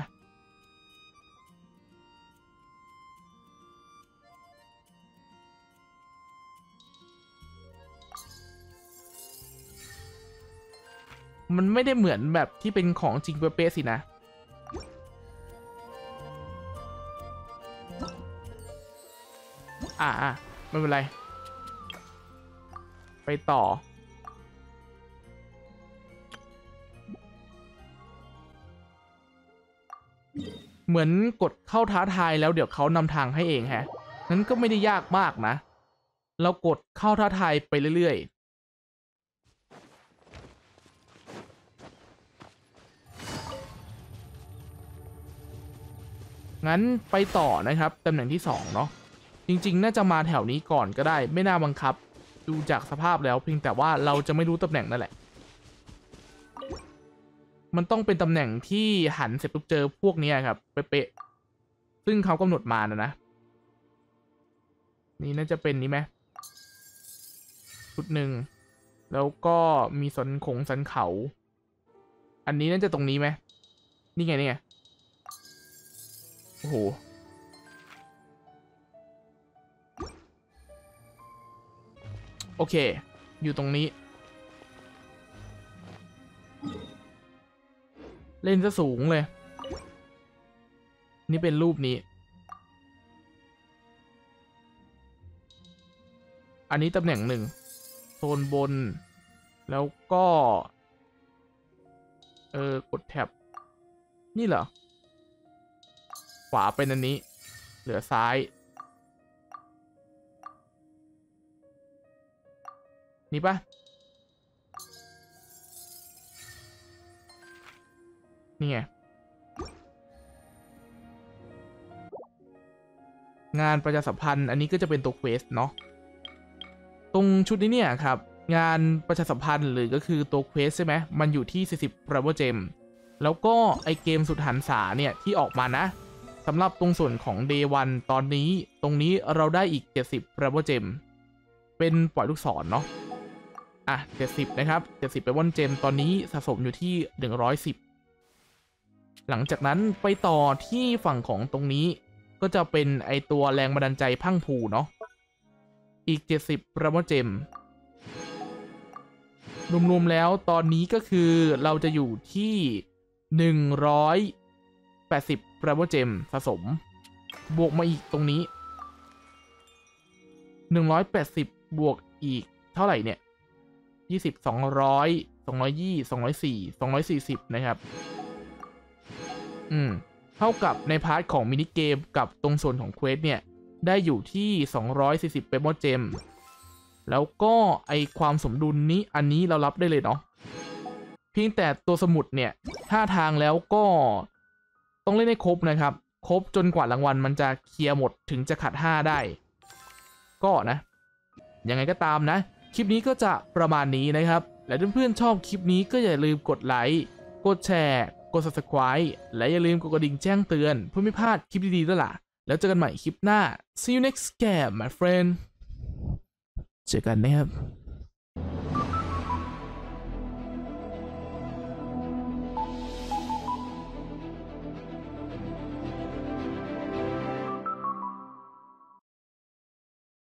มันไม่ได้เหมือนแบบที่เป็นของจริงเป๊ะๆสินะไม่เป็นไรไปต่อเหมือนกดเข้าท้าทายแล้วเดี๋ยวเขานำทางให้เองฮะนั้นก็ไม่ได้ยากมากนะเรากดเข้าท้าทายไปเรื่อยๆงั้นไปต่อนะครับตำแหน่งที่2เนาะจริงๆน่าจะมาแถวนี้ก่อนก็ได้ไม่น่าบังคับดูจากสภาพแล้วเพียงแต่ว่าเราจะไม่รู้ตำแหน่งนั่นแหละมันต้องเป็นตำแหน่งที่หันเสร็จปุ๊บเจอพวกนี้ครับเป๊ะๆซึ่งเขากำหนดมานะนี่น่าจะเป็นนี้ไหมชุดหนึ่งแล้วก็มีสันเขาอันนี้น่าจะตรงนี้ไหมนี่ไงนี่ไงโอ้โหโอเคอยู่ตรงนี้เล่นซะสูงเลยนี่เป็นรูปนี้อันนี้ตำแหน่ง1โซนบนแล้วก็กดแท็บนี่เหรอขวาเป็นอันนี้เหลือซ้ายนี่ปะนี่ไงงานประชาสัมพันธ์อันนี้ก็จะเป็นตัวเควสเนาะตรงชุดนี้เนี่ยครับงานประชาสัมพันธ์หรือก็คือตัวเควสใช่ไหมมันอยู่ที่40 Power Gem แล้วก็ไอเกมสุดหันษาเนี่ยที่ออกมานะสสำหรับตรงส่วนของ Day 1 ตอนนี้ตรงนี้เราได้อีก70 Rebel Gem เป็นปล่อยลูกศรเนาะ70นะครับ70 Rebel Gem ตอนนี้สะสมอยู่ที่110หลังจากนั้นไปต่อที่ฝั่งของตรงนี้ก็จะเป็นไอตัวแรงบันดาลใจพังผูเนาะอีก70 Rebel Gem รวมๆแล้วตอนนี้ก็คือเราจะอยู่ที่180 Rebel Gem สะสมบวกมาอีกตรงนี้180บวกอีกเท่าไหร่เนี่ย20 200 220 204 240นะครับเท่ากับในพาร์ทของมินิเกมกับตรงส่วนของเควสเนี่ยได้อยู่ที่240 Rebel Gem แล้วก็ไอความสมดุลนี้อันนี้เรารับได้เลยเนาะเพียงแต่ตัวสมุดเนี่ยท่าทางแล้วก็ต้องเล่นให้ครบนะครับครบจนกว่ารางวัลมันจะเคลียร์หมดถึงจะขัด5ได้ก็นะยังไงก็ตามนะคลิปนี้ก็จะประมาณนี้นะครับและเพื่อนๆชอบคลิปนี้ก็อย่าลืมกดไลค์กดแชร์กด Subscribe และอย่าลืมกดกระดิ่งแจ้งเตือนเพื่อไม่พลาดคลิปดีๆด้วยล่ะแล้วเจอกันใหม่คลิปหน้า See you next game my friend เจอกันนะครับ